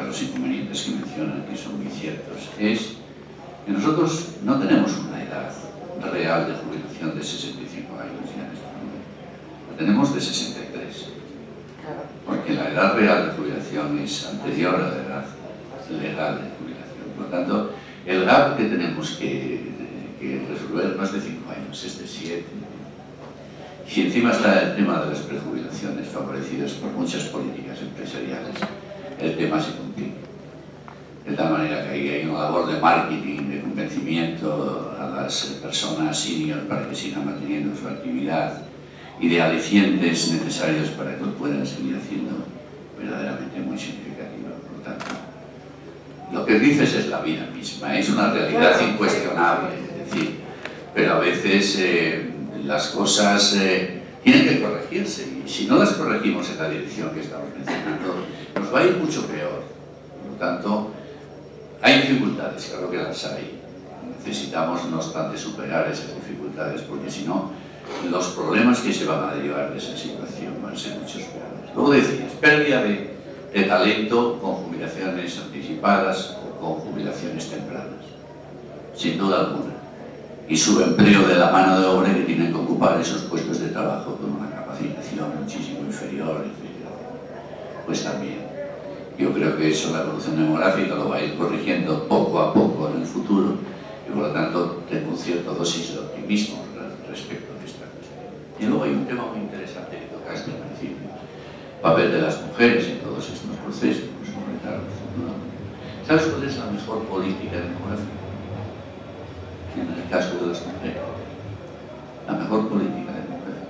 los inconvenientes que mencionan, que son muy ciertos, es que nosotros no tenemos una edad real de jubilación de 65 años ya en este momento. La tenemos de 63. Porque la edad real de jubilación es anterior a la edad legal de jubilación. Por lo tanto, el gap que tenemos que resolver no es de 5 años, es de 7. Y encima está el tema de las prejubilaciones favorecidas por muchas políticas empresariales. El tema se complica. De tal manera que ahí hay una labor de marketing, de convencimiento a las personas senior para que sigan manteniendo su actividad y de alicientes necesarios para que lo puedan seguir haciendo verdaderamente muy significativo. Por lo tanto, lo que dices es la vida misma, es una realidad incuestionable, es decir, pero a veces las cosas tienen que corregirse y si no las corregimos en la dirección que estamos mencionando, nos va a ir mucho peor. Por lo tanto, hay dificultades, claro que las hay. Necesitamos, no obstante, superar esas dificultades porque si no, los problemas que se van a derivar de esa situación van a ser muchos peores. Luego decías, pérdida de talento con jubilaciones anticipadas o con jubilaciones tempranas, sin duda alguna. Y subempleo de la mano de obra que tienen que ocupar esos puestos de trabajo con una capacitación muchísimo inferior, etc. Pues también. Yo creo que eso la evolución demográfica lo va a ir corrigiendo poco a poco en el futuro y por lo tanto tengo un cierto dosis de optimismo respecto de esta cuestión. Y luego hay un tema muy interesante que tocaste al principio, el papel de las mujeres en todos estos procesos, ¿no? ¿Sabes cuál es la mejor política demográfica? En el caso de las mujeres, la mejor política demográfica.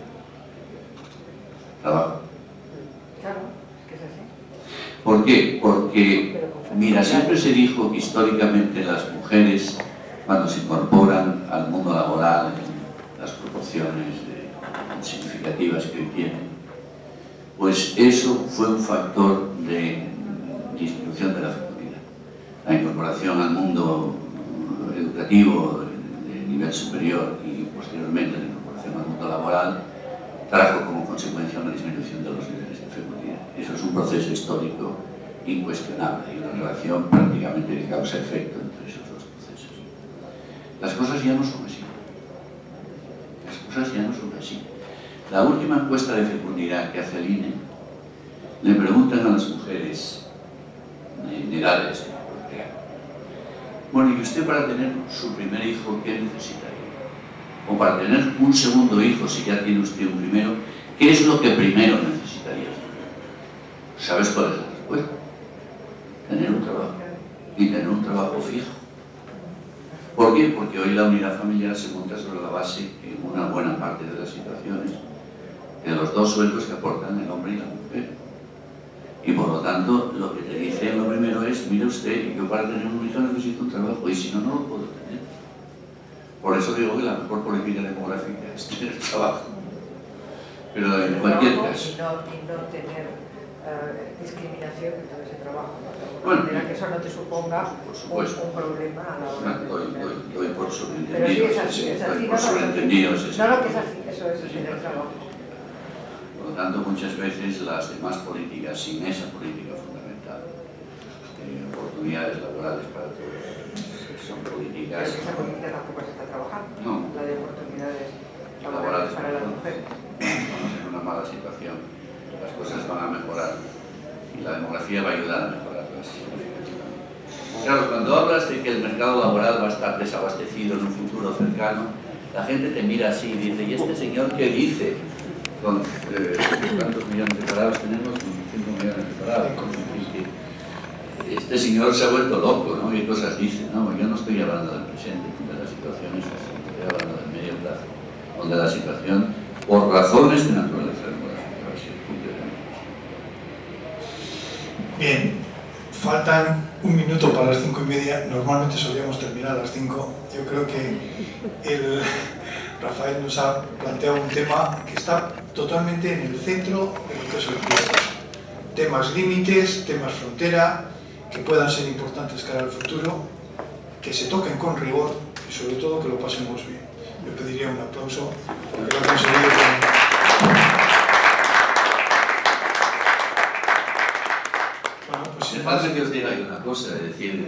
Trabajo. Claro, es que es así. ¿Por qué? Porque, mira, siempre se dijo que históricamente las mujeres, cuando se incorporan al mundo laboral, en las proporciones significativas que hoy tienen, pues eso fue un factor de disminución de la fecundidad. La incorporación al mundo educativo de nivel superior y posteriormente la incorporación al mundo laboral trajo como consecuencia una disminución de los niveles de fecundidad. Eso es un proceso histórico incuestionable y una relación prácticamente de causa-efecto entre esos dos procesos. Las cosas ya no son así. Las cosas ya no son así. La última encuesta de fecundidad que hace el INE le preguntan a las mujeres en edades, bueno, ¿y usted para tener su primer hijo qué necesitaría? O para tener un segundo hijo, si ya tiene usted un primero, ¿qué es lo que primero necesitaría? ¿Sabes cuál es la respuesta? Tener un trabajo. Y tener un trabajo fijo. ¿Por qué? Porque hoy la unidad familiar se monta sobre la base, en una buena parte de las situaciones, de los dos sueldos que aportan el hombre y la mujer. Y por lo tanto, lo que te dice lo primero es, mire usted, yo para tener un hijo necesito un trabajo, y si no, no lo puedo tener. Por eso digo que la mejor política demográfica es tener trabajo. Pero en cualquier caso. Y no tener discriminación dentro de ese trabajo. Bueno, de manera que eso no te suponga un problema a la hora de... Doy por sobreentendidos. Pero sí, es así. Por sobreentendidos. No, que es así, eso es tener trabajo. Por lo tanto, muchas veces las demás políticas, sin esa política fundamental, oportunidades laborales para todos, son políticas... Pero esa política tampoco se está trabajando, no. La de oportunidades laborales para las mujeres. Estamos en una mala situación, las cosas van a mejorar y la demografía va a ayudar a mejorarlas. Claro, cuando hablas de que el mercado laboral va a estar desabastecido en un futuro cercano, la gente te mira así y dice, ¿y este señor qué dice? Con ¿cuántos millones de parados tenemos? 5 millones de parados. Este señor se ha vuelto loco, ¿no? ¿Qué cosas dice? No, yo no estoy hablando del presente, de la situación es así, estoy hablando del medio plazo, donde la situación, por razones de naturaleza demográfica, va a ser completamente así. Bien, faltan 1 minuto para las 5:30, normalmente solíamos terminar a las 5. Yo creo que Rafael nos ha planteado un tema que está totalmente en el centro de lo que es el proceso. Temas límites, temas frontera, que puedan ser importantes cara al futuro, que se toquen con rigor y sobre todo que lo pasemos bien. Yo pediría un aplauso porque lo ha conseguido con... Bueno, pues Dejadme que os diga una cosa, es decir,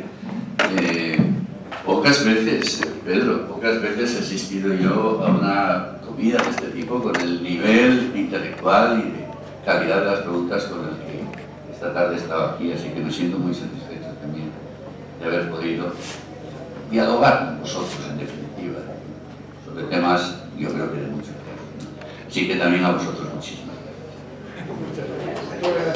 pocas veces, Pedro, pocas veces he asistido yo a una comida de este tipo con el nivel intelectual y de calidad de las preguntas con el que esta tarde he estado aquí, así que me siento muy satisfecho también de haber podido dialogar con vosotros, en definitiva, sobre temas, yo creo que de mucho interés, ¿no? Así que también a vosotros muchísimas gracias.